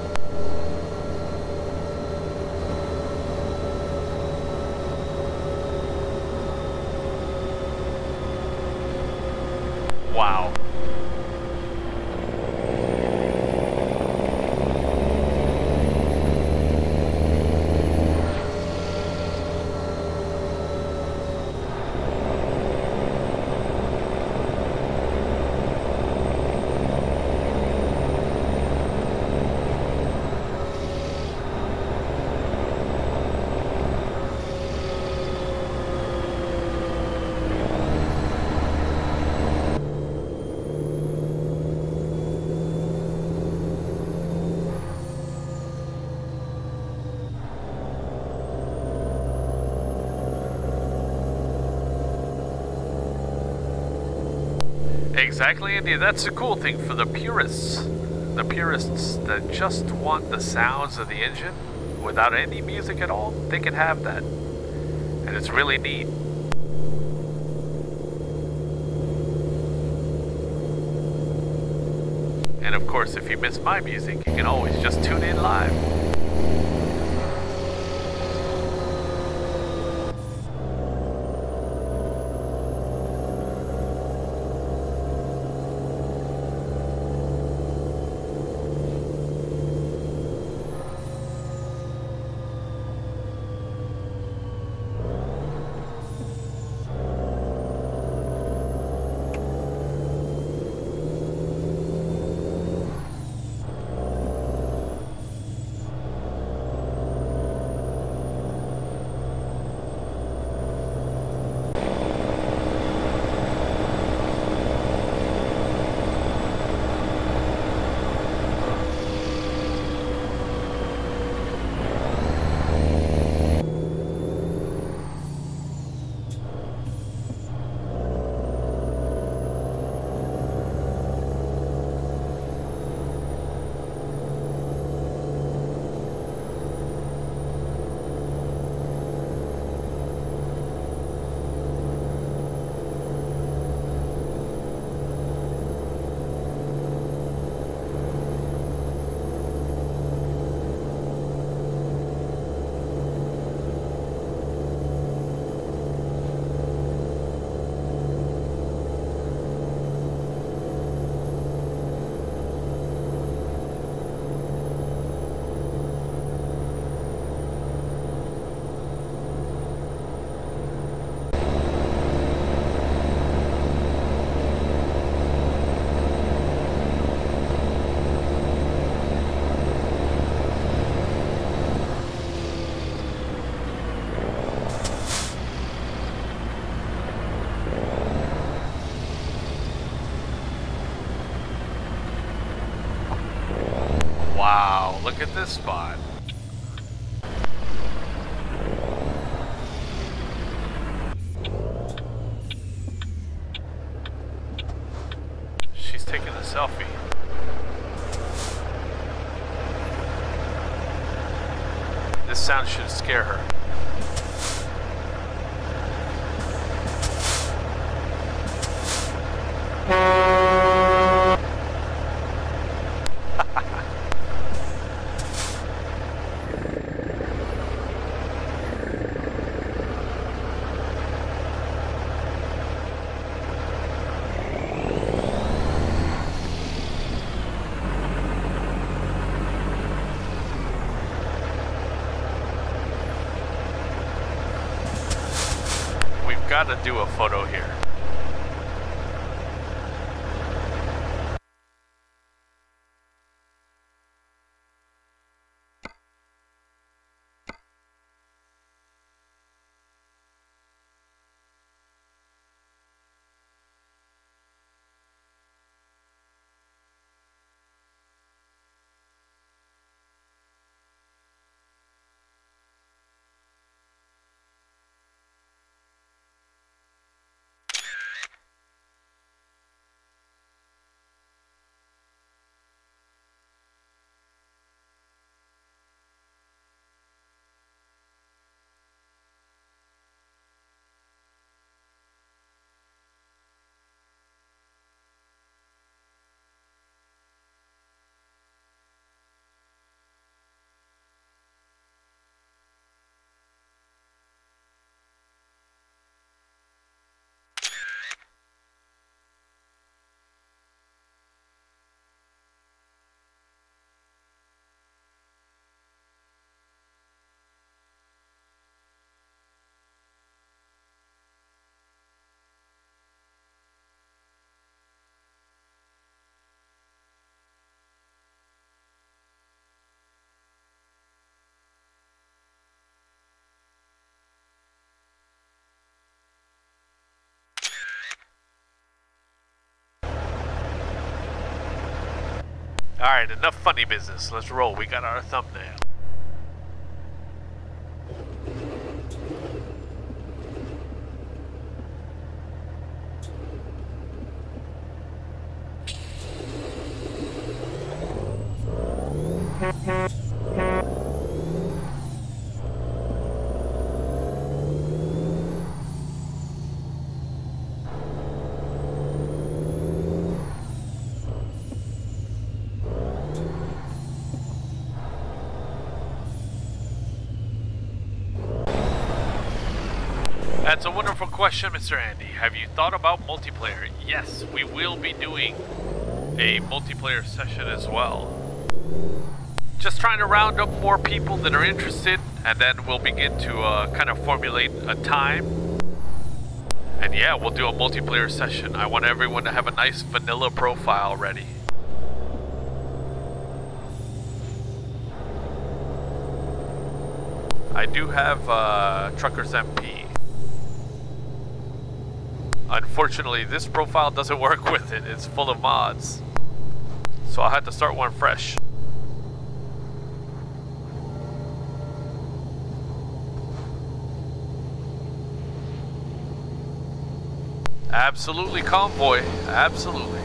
Wow. Exactly, India. That's the cool thing for the purists. The purists that just want the sounds of the engine without any music at all, they can have that. And it's really neat. And of course, if you miss my music, you can always just tune in live. Wow, look at this spot. She's taking a selfie. This sound should scare her. Got to do a photo here. Alright, enough funny business. Let's roll. We got our thumbnail. That's a wonderful question, Mr. Andy. Have you thought about multiplayer? Yes, we will be doing a multiplayer session as well. Just trying to round up more people that are interested, and then we'll begin to kind of formulate a time. And yeah, we'll do a multiplayer session. I want everyone to have a nice vanilla profile ready. I do have Truckers MP. Unfortunately, this profile doesn't work with it. It's full of mods. So I'll have to start one fresh. Absolutely, Convoy. Absolutely.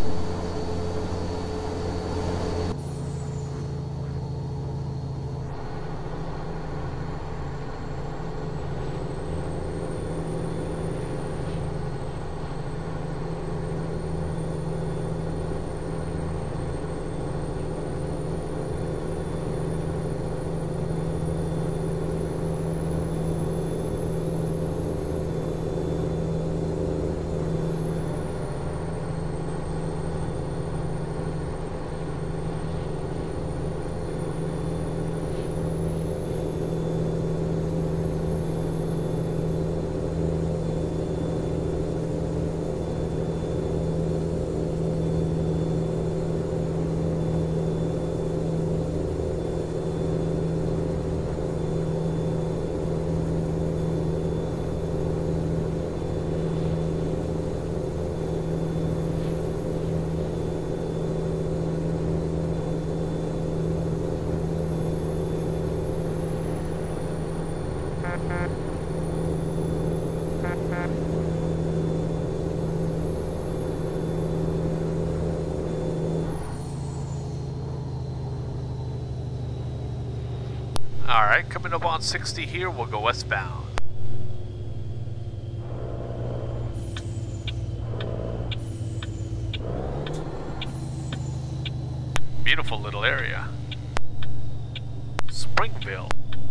Alright, coming up on 60 here, we'll go westbound. Beautiful little area. Springville.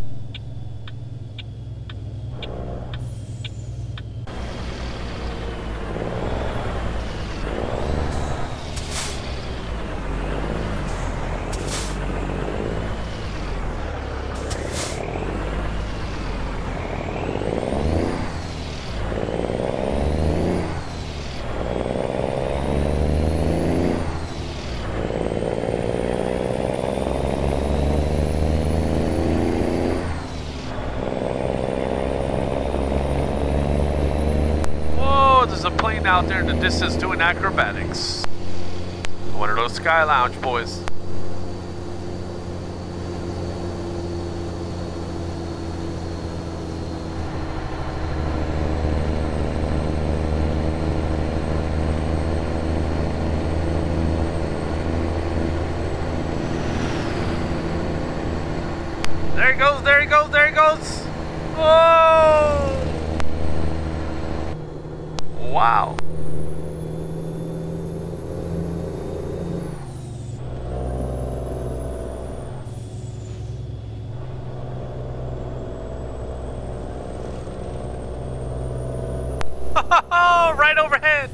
Out there in the distance doing acrobatics. One of those Sky Lounge boys. There he goes, there he goes, there he goes. Oh! Wow. Right overhead.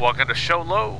Welcome to Show Low.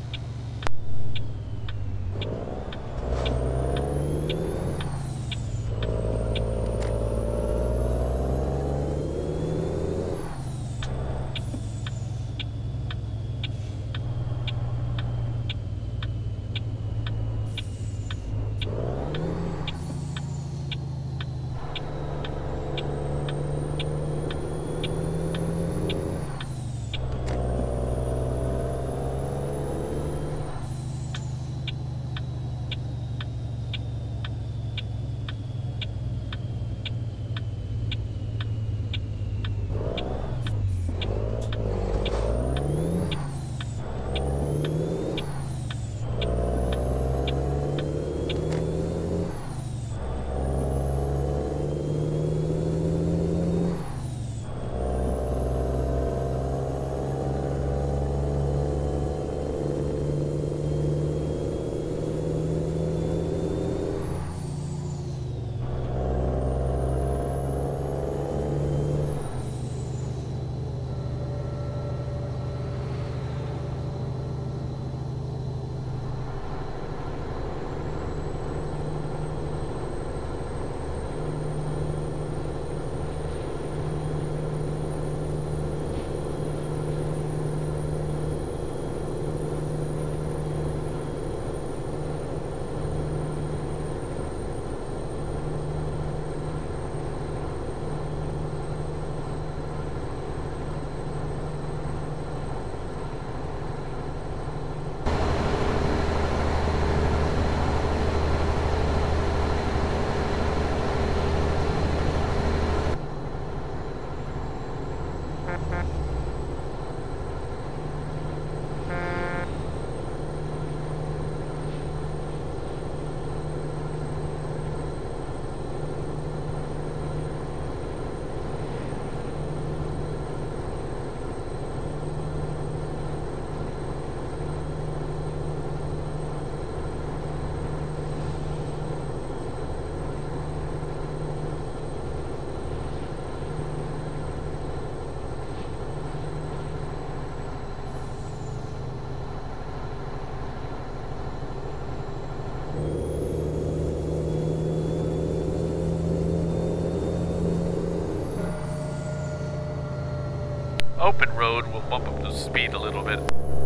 Open road will bump up the speed a little bit.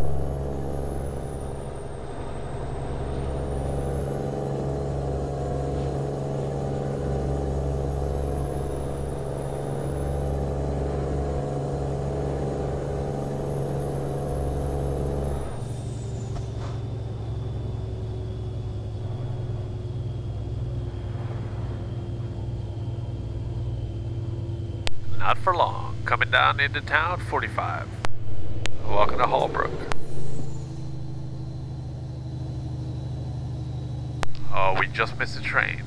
Not for long. Coming down into town, 45. Walking to Hallbrook. Oh, we just missed a train.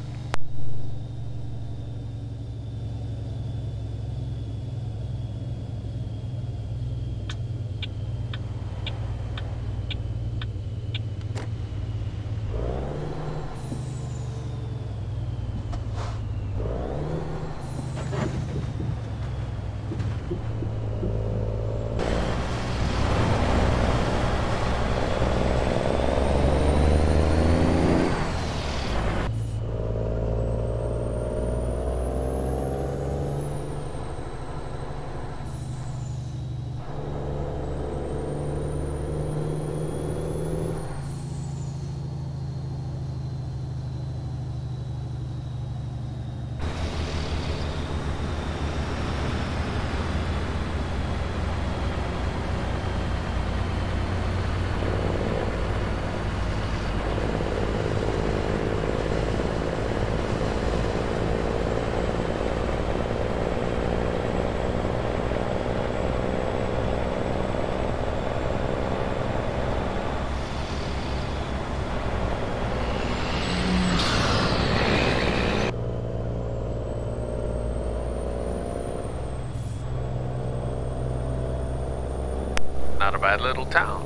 Not a bad little town.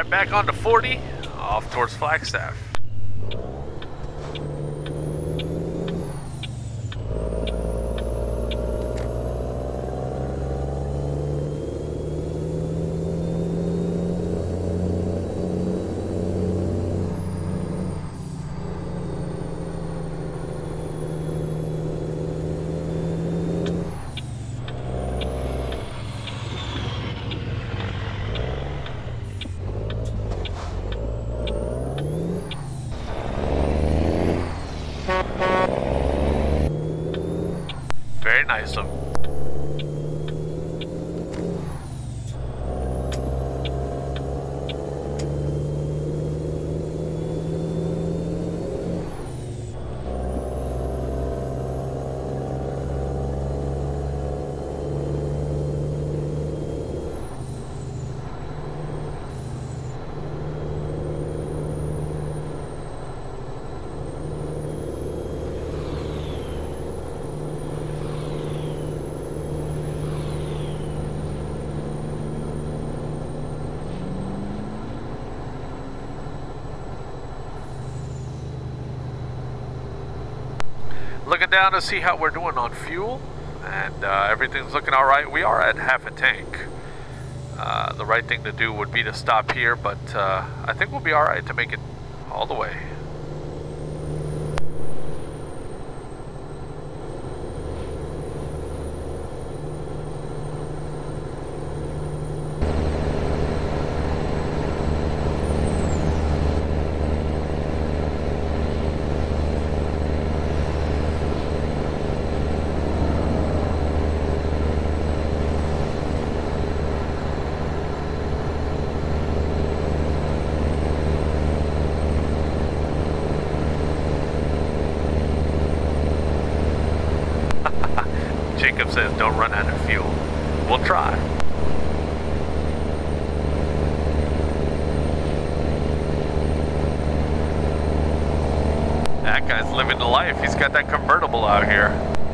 Right back on to 40, off towards Flagstaff. Very nice of him. Looking down to see how we're doing on fuel, and everything's looking all right. We are at half a tank. The right thing to do would be to stop here, but I think we'll be all right to make it all the way. Jacob says don't run out of fuel. We'll try. That guy's living the life. He's got that convertible out here.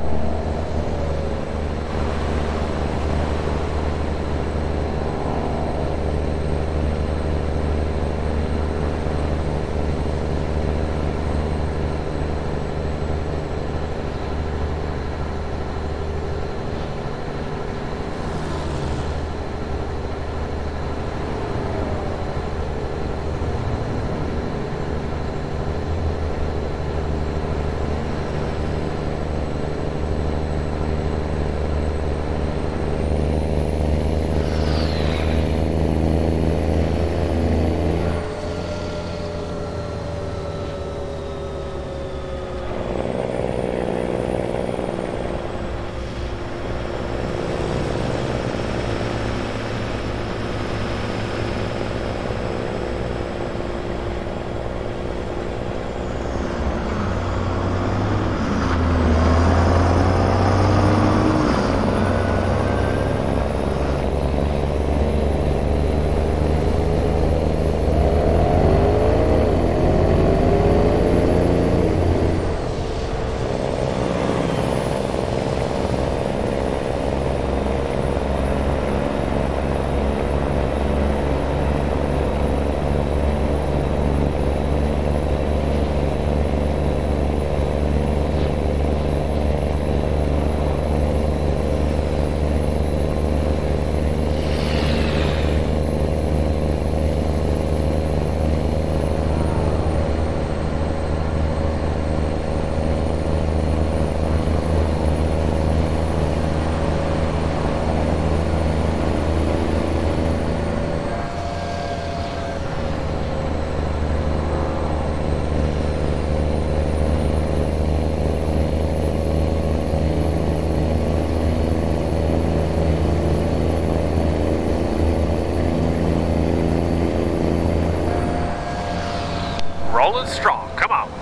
Rolling strong, come on.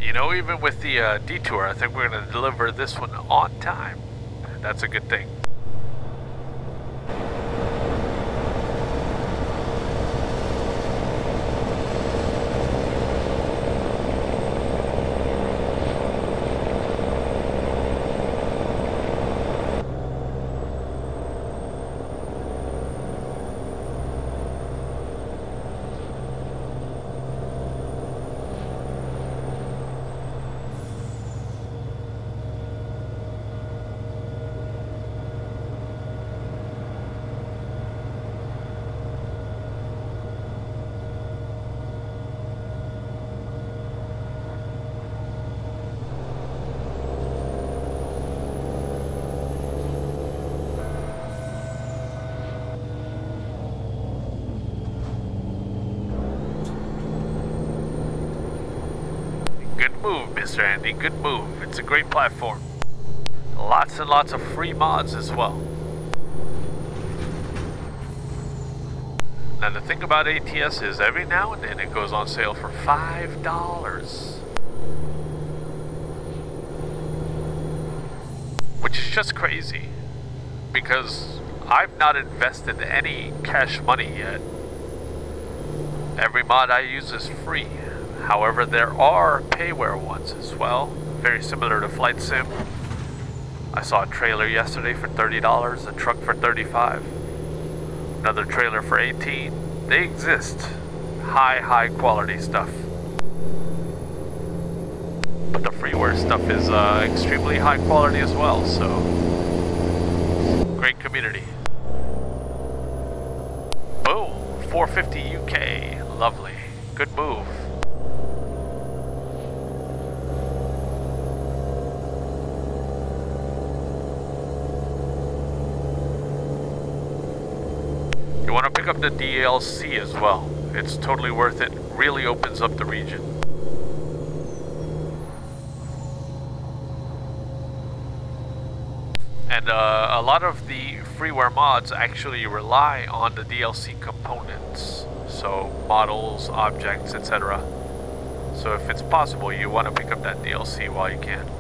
You know, even with the detour, I think we're going to deliver this one on time. That's a good thing. Good move, Mr. Andy, good move. It's a great platform. Lots and lots of free mods as well. Now the thing about ATS is every now and then it goes on sale for $5. Which is just crazy. Because I've not invested any cash money yet. Every mod I use is free. However, there are payware ones as well, very similar to Flight Sim. I saw a trailer yesterday for $30, a truck for $35, another trailer for $18. They exist. High quality stuff. But the freeware stuff is extremely high quality as well, so great community. Boom, 450 UK, lovely, good move. You want to pick up the DLC as well. It's totally worth it. Really opens up the region. And a lot of the freeware mods actually rely on the DLC components. So models, objects, etc. So if it's possible, you want to pick up that DLC while you can.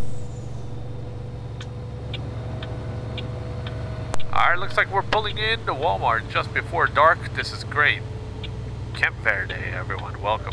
Alright, looks like we're pulling in to Walmart just before dark. This is great. Campfire Day, everyone. Welcome.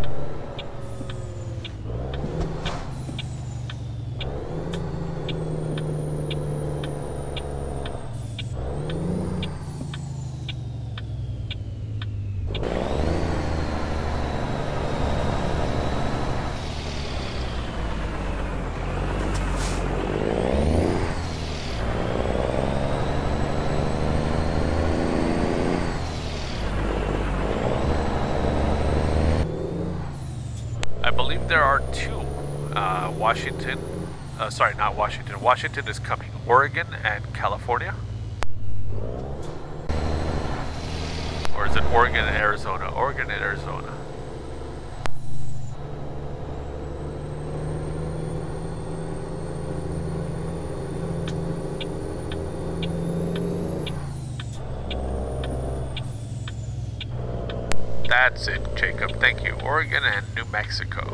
There are two, Washington is coming, Oregon and California. Or is it Oregon and Arizona? Oregon and Arizona. That's it, Jacob. Thank you. Oregon and New Mexico.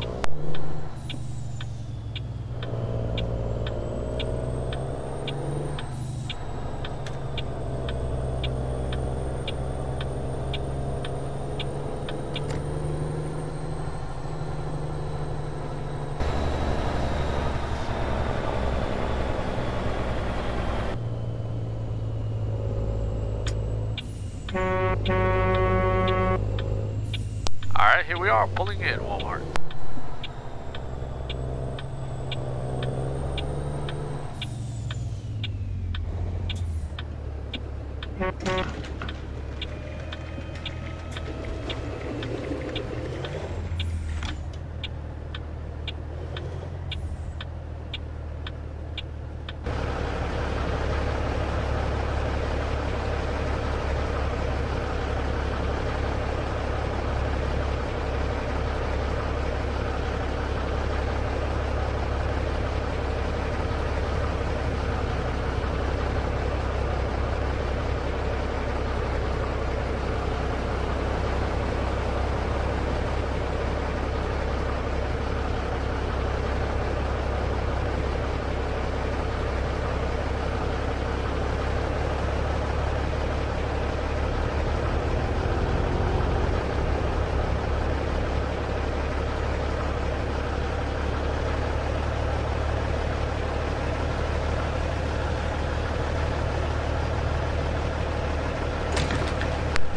Alright, here we are, pulling in Walmart.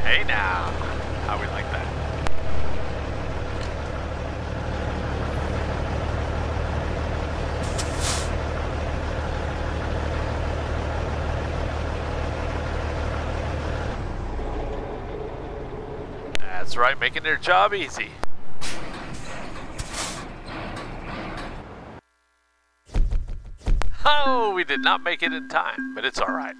Hey now, how we like that? That's right, making their job easy. Oh, we did not make it in time, but it's alright.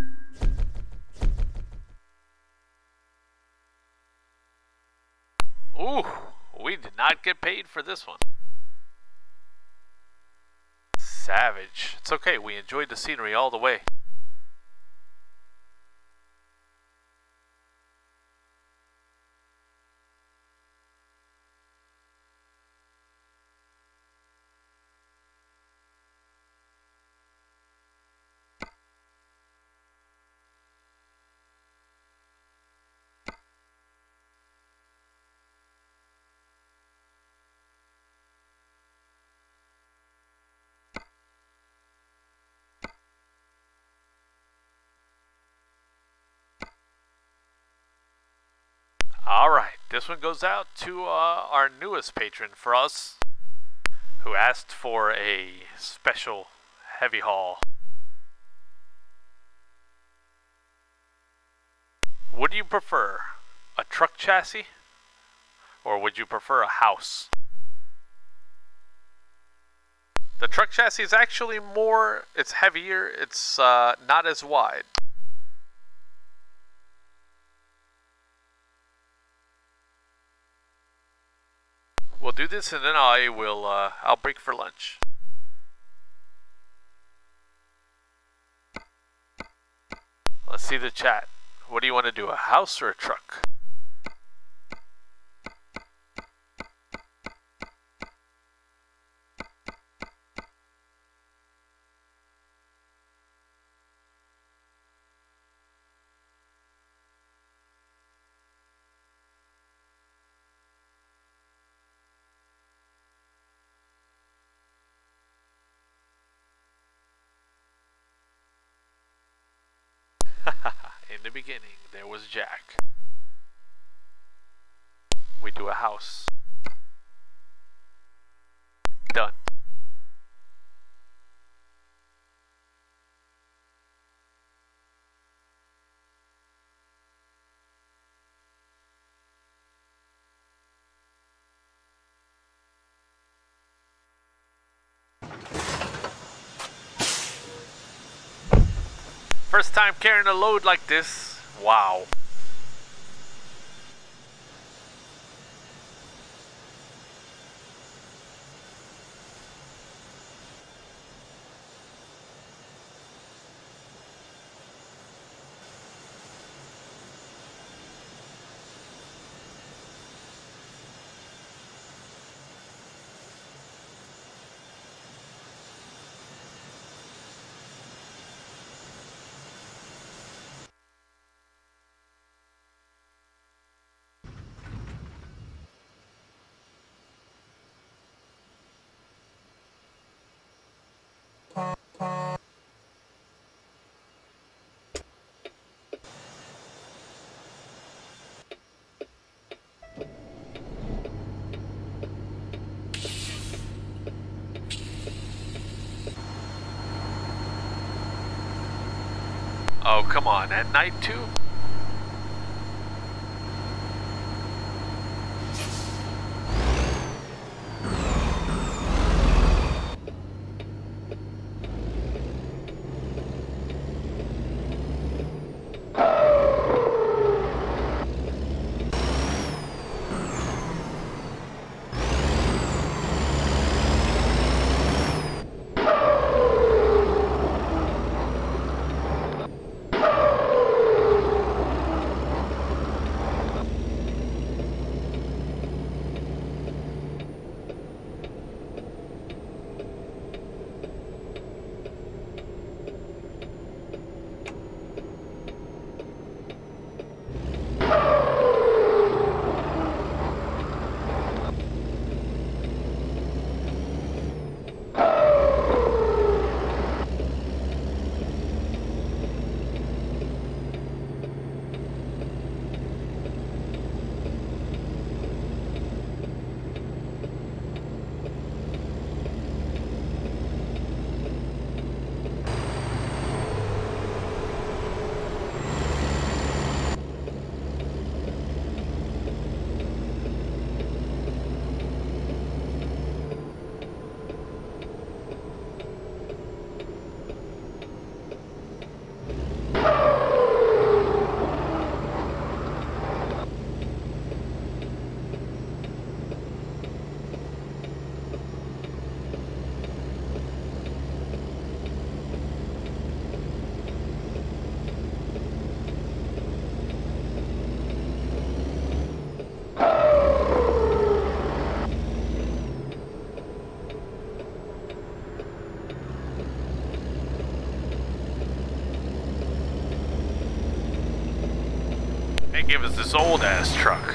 Ooh, we did not get paid for this one. Savage. It's okay, we enjoyed the scenery all the way. Alright, this one goes out to our newest patron for us, who asked for a special heavy haul. Would you prefer a truck chassis, or would you prefer a house? The truck chassis is actually more, it's heavier, it's not as wide. We'll do this and then I'll break for lunch. Let's see the chat. What do you want to do, a house or a truck? In the beginning, there was Jack. We do a house. Done. First time carrying a load like this. Wow. Oh, come on, at night too? they gave us this old ass truck.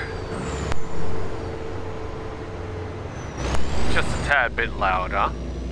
Just a tad bit loud, huh?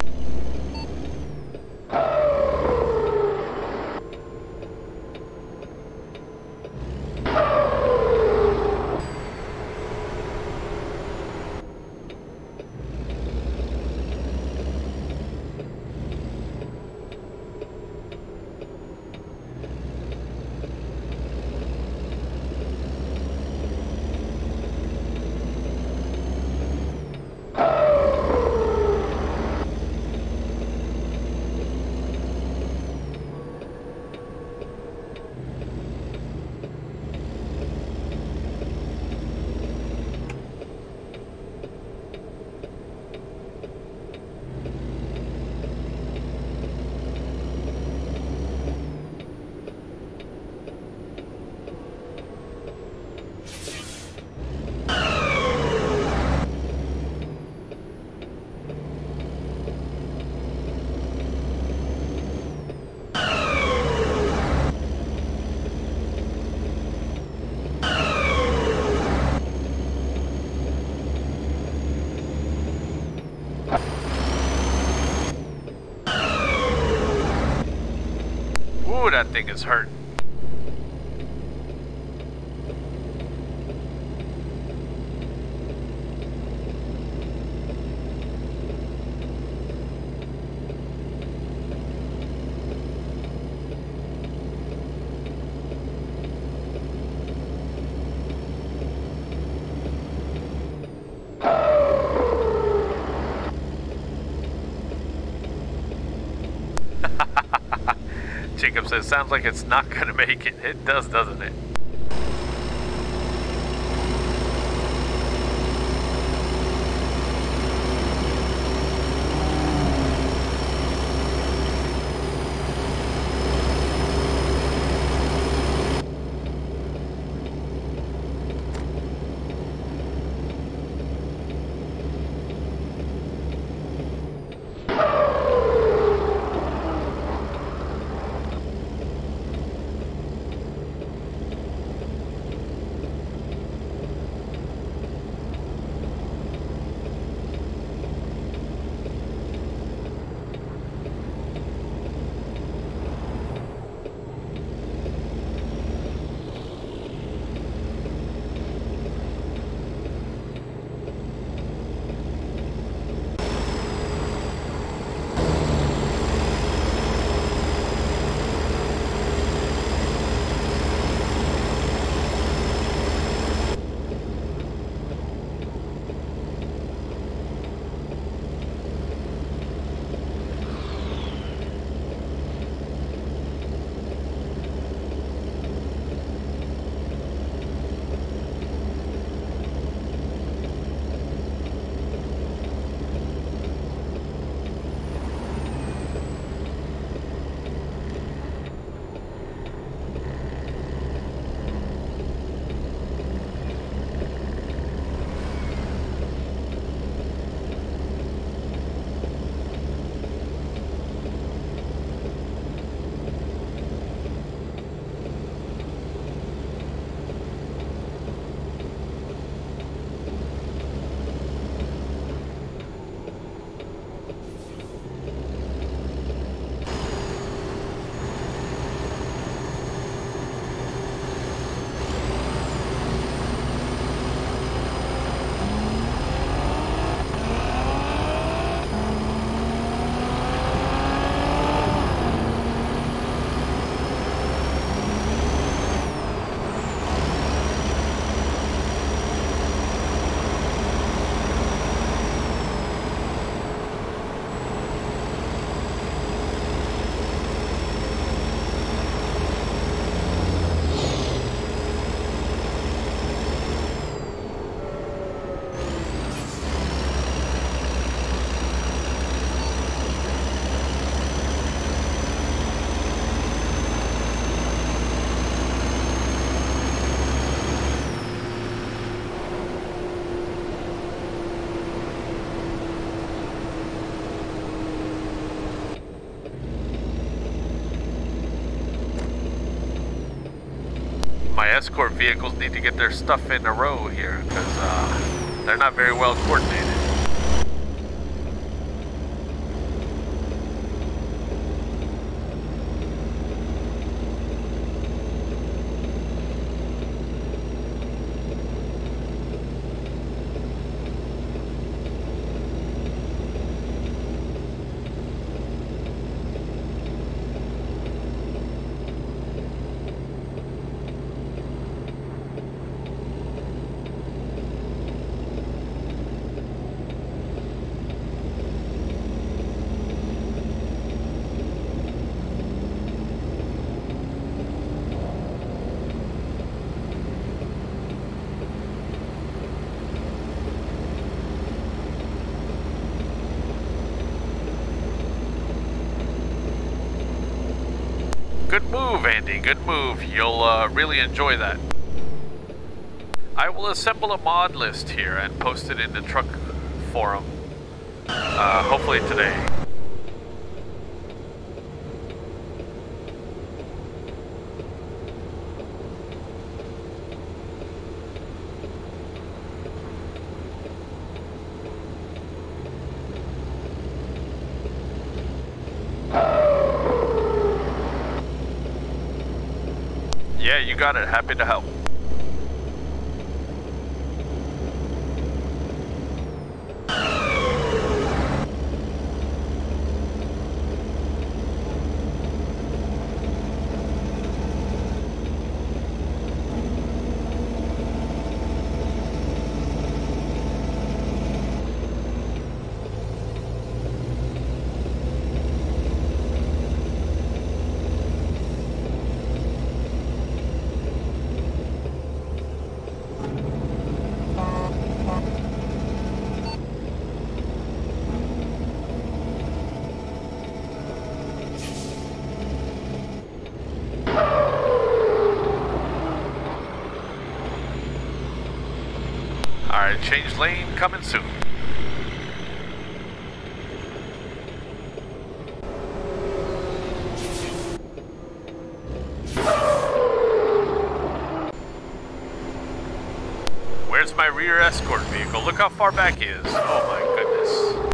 Ooh, that thing is hurt. Jacob says, sounds like it's not gonna make it. It does, doesn't it? escort vehicles need to get their stuff in a row here, because they're not very well coordinated. Good move, Andy. Good move. You'll really enjoy that. I will assemble a mod list here and post it in the truck forum. Hopefully today. Yeah, you got it. Happy to help. Alright, change lane coming soon. Where's my rear escort vehicle? Look how far back he is. Oh my goodness.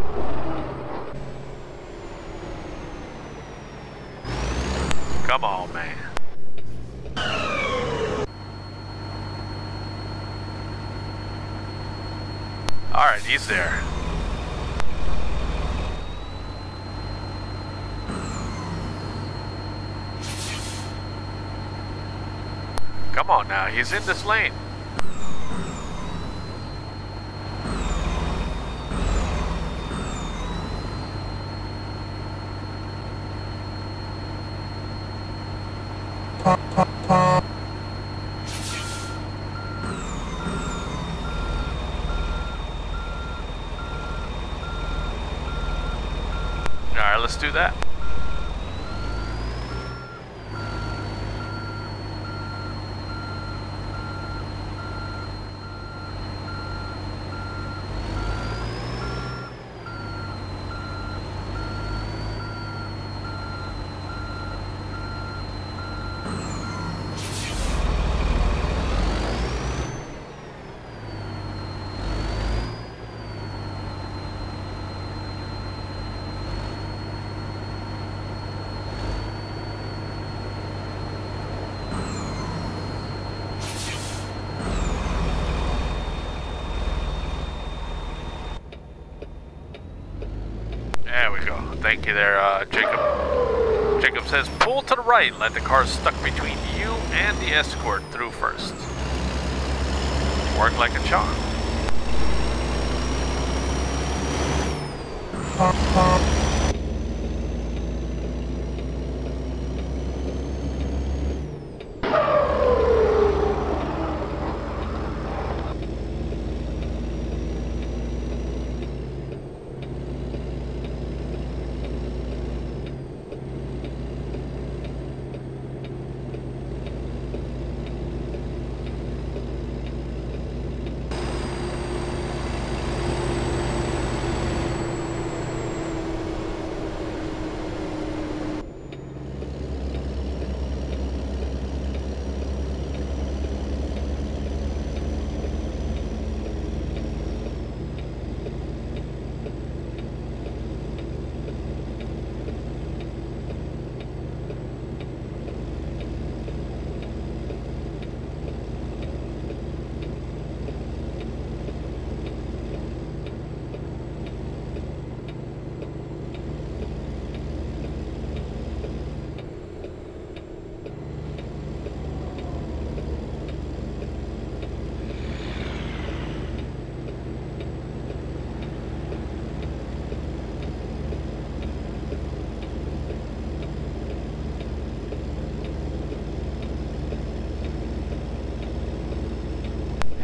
Come on, man. Alright, he's there. Come on now, he's in this lane. Alright, let's do that. There we go. Thank you there, Jacob. Jacob says, pull to the right. Let the car stuck between you and the escort through first. Work like a charm.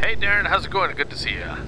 Hey Darren, how's it going? Good to see you.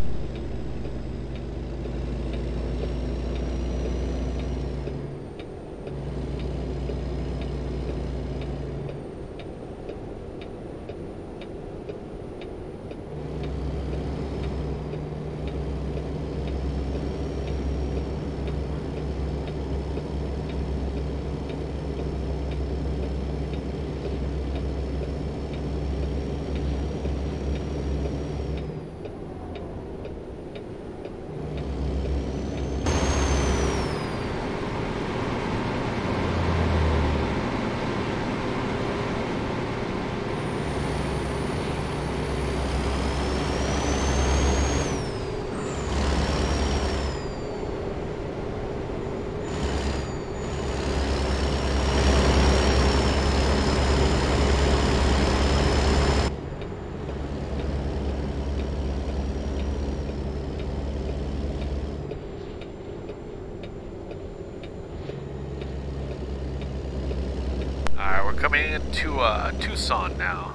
Coming into Tucson now.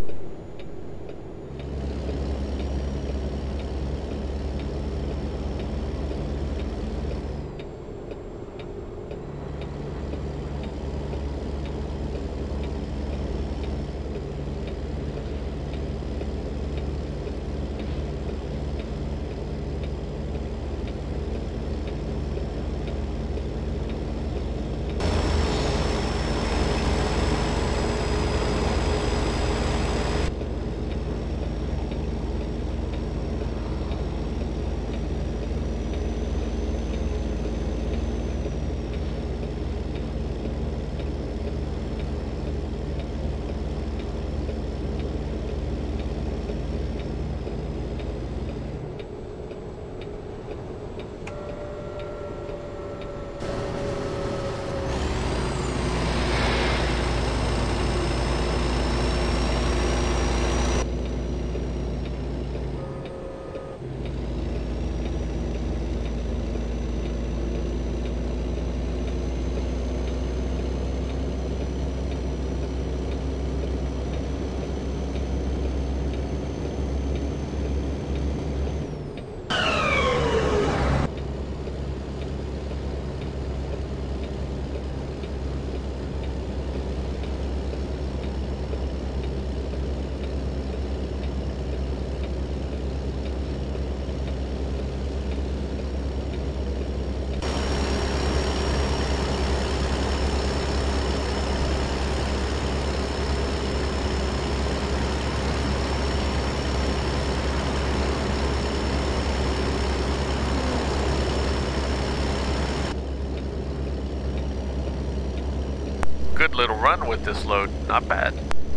Good little run with this load, not bad.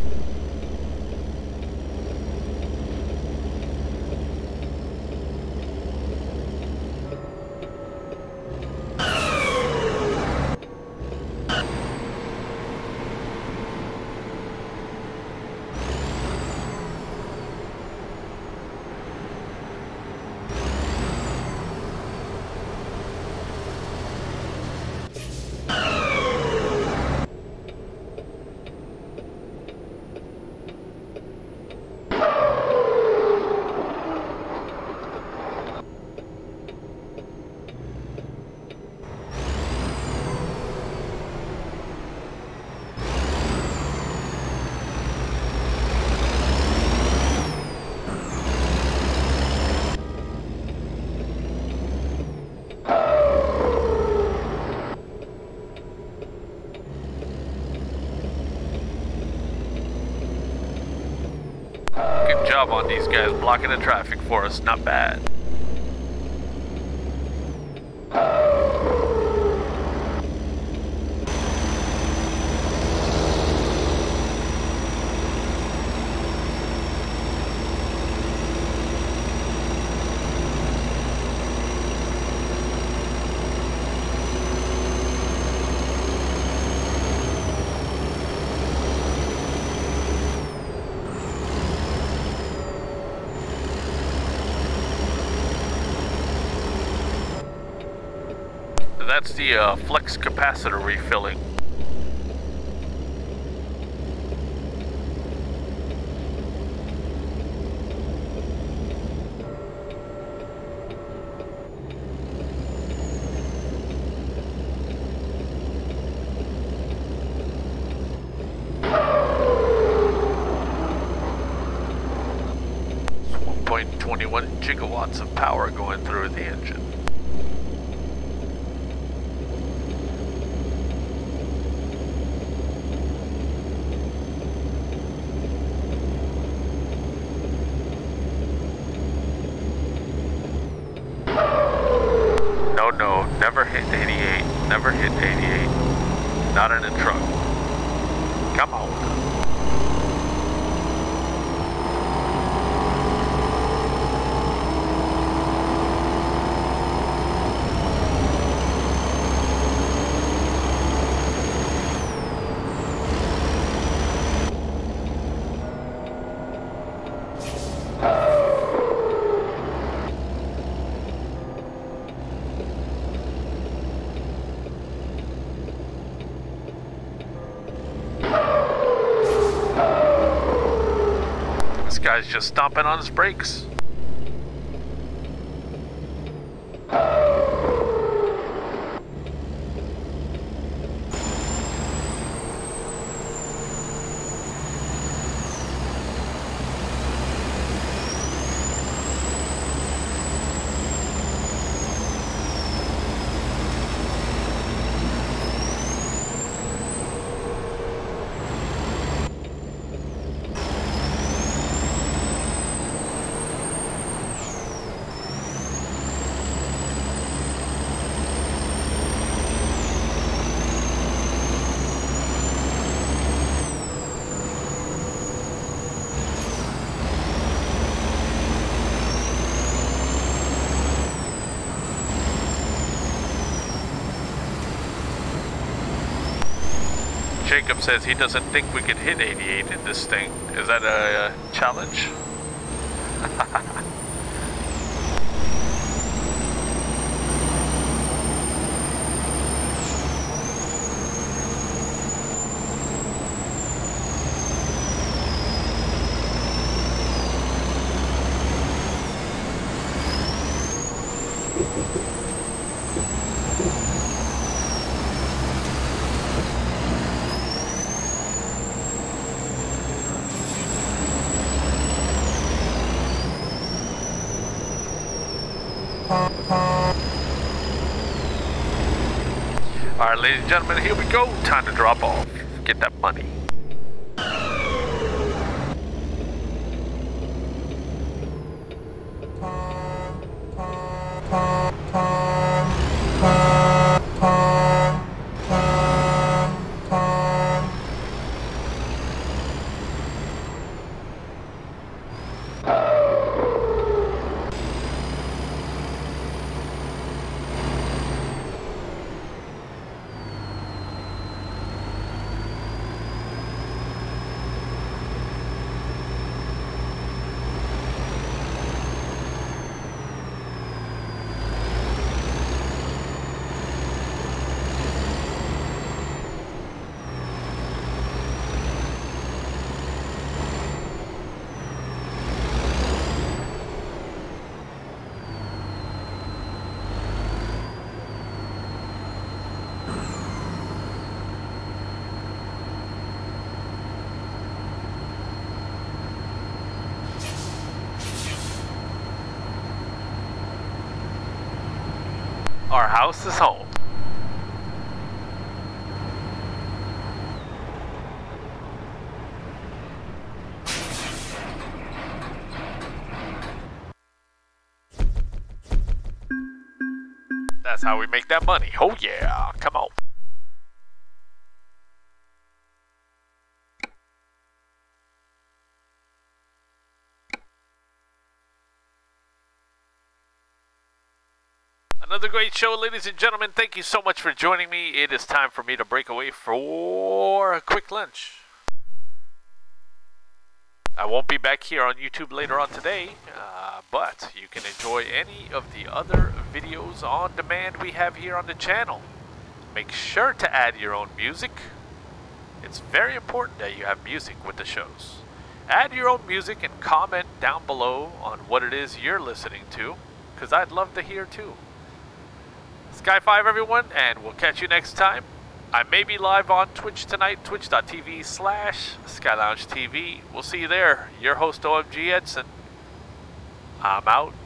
Good job on these guys blocking the traffic for us, not bad. That's the flex capacitor refilling. 1.21 gigawatts of power going through the engine. No, never hit 88. Never hit 88. Not in a truck. Come on. Guy's just stomping on his brakes. Jacob says he doesn't think we could hit 88 in this thing. Is that a challenge? Alright, ladies and gentlemen, here we go. Time to drop off. Get that money. Our house is home. That's how we make that money. Oh yeah, come on. Another great show, ladies and gentlemen. Thank you so much for joining me. It is time for me to break away for a quick lunch. I won't be back here on YouTube later on today, but you can enjoy any of the other videos on demand we have here on the channel. Make sure to add your own music. It's very important that you have music with the shows. Add your own music and comment down below on what it is you're listening to, because I'd love to hear too. Sky 5 everyone, and we'll catch you next time. I may be live on Twitch tonight, twitch.tv/SkyLoungeTV. We'll see you there. Your host OMG Edson. I'm out.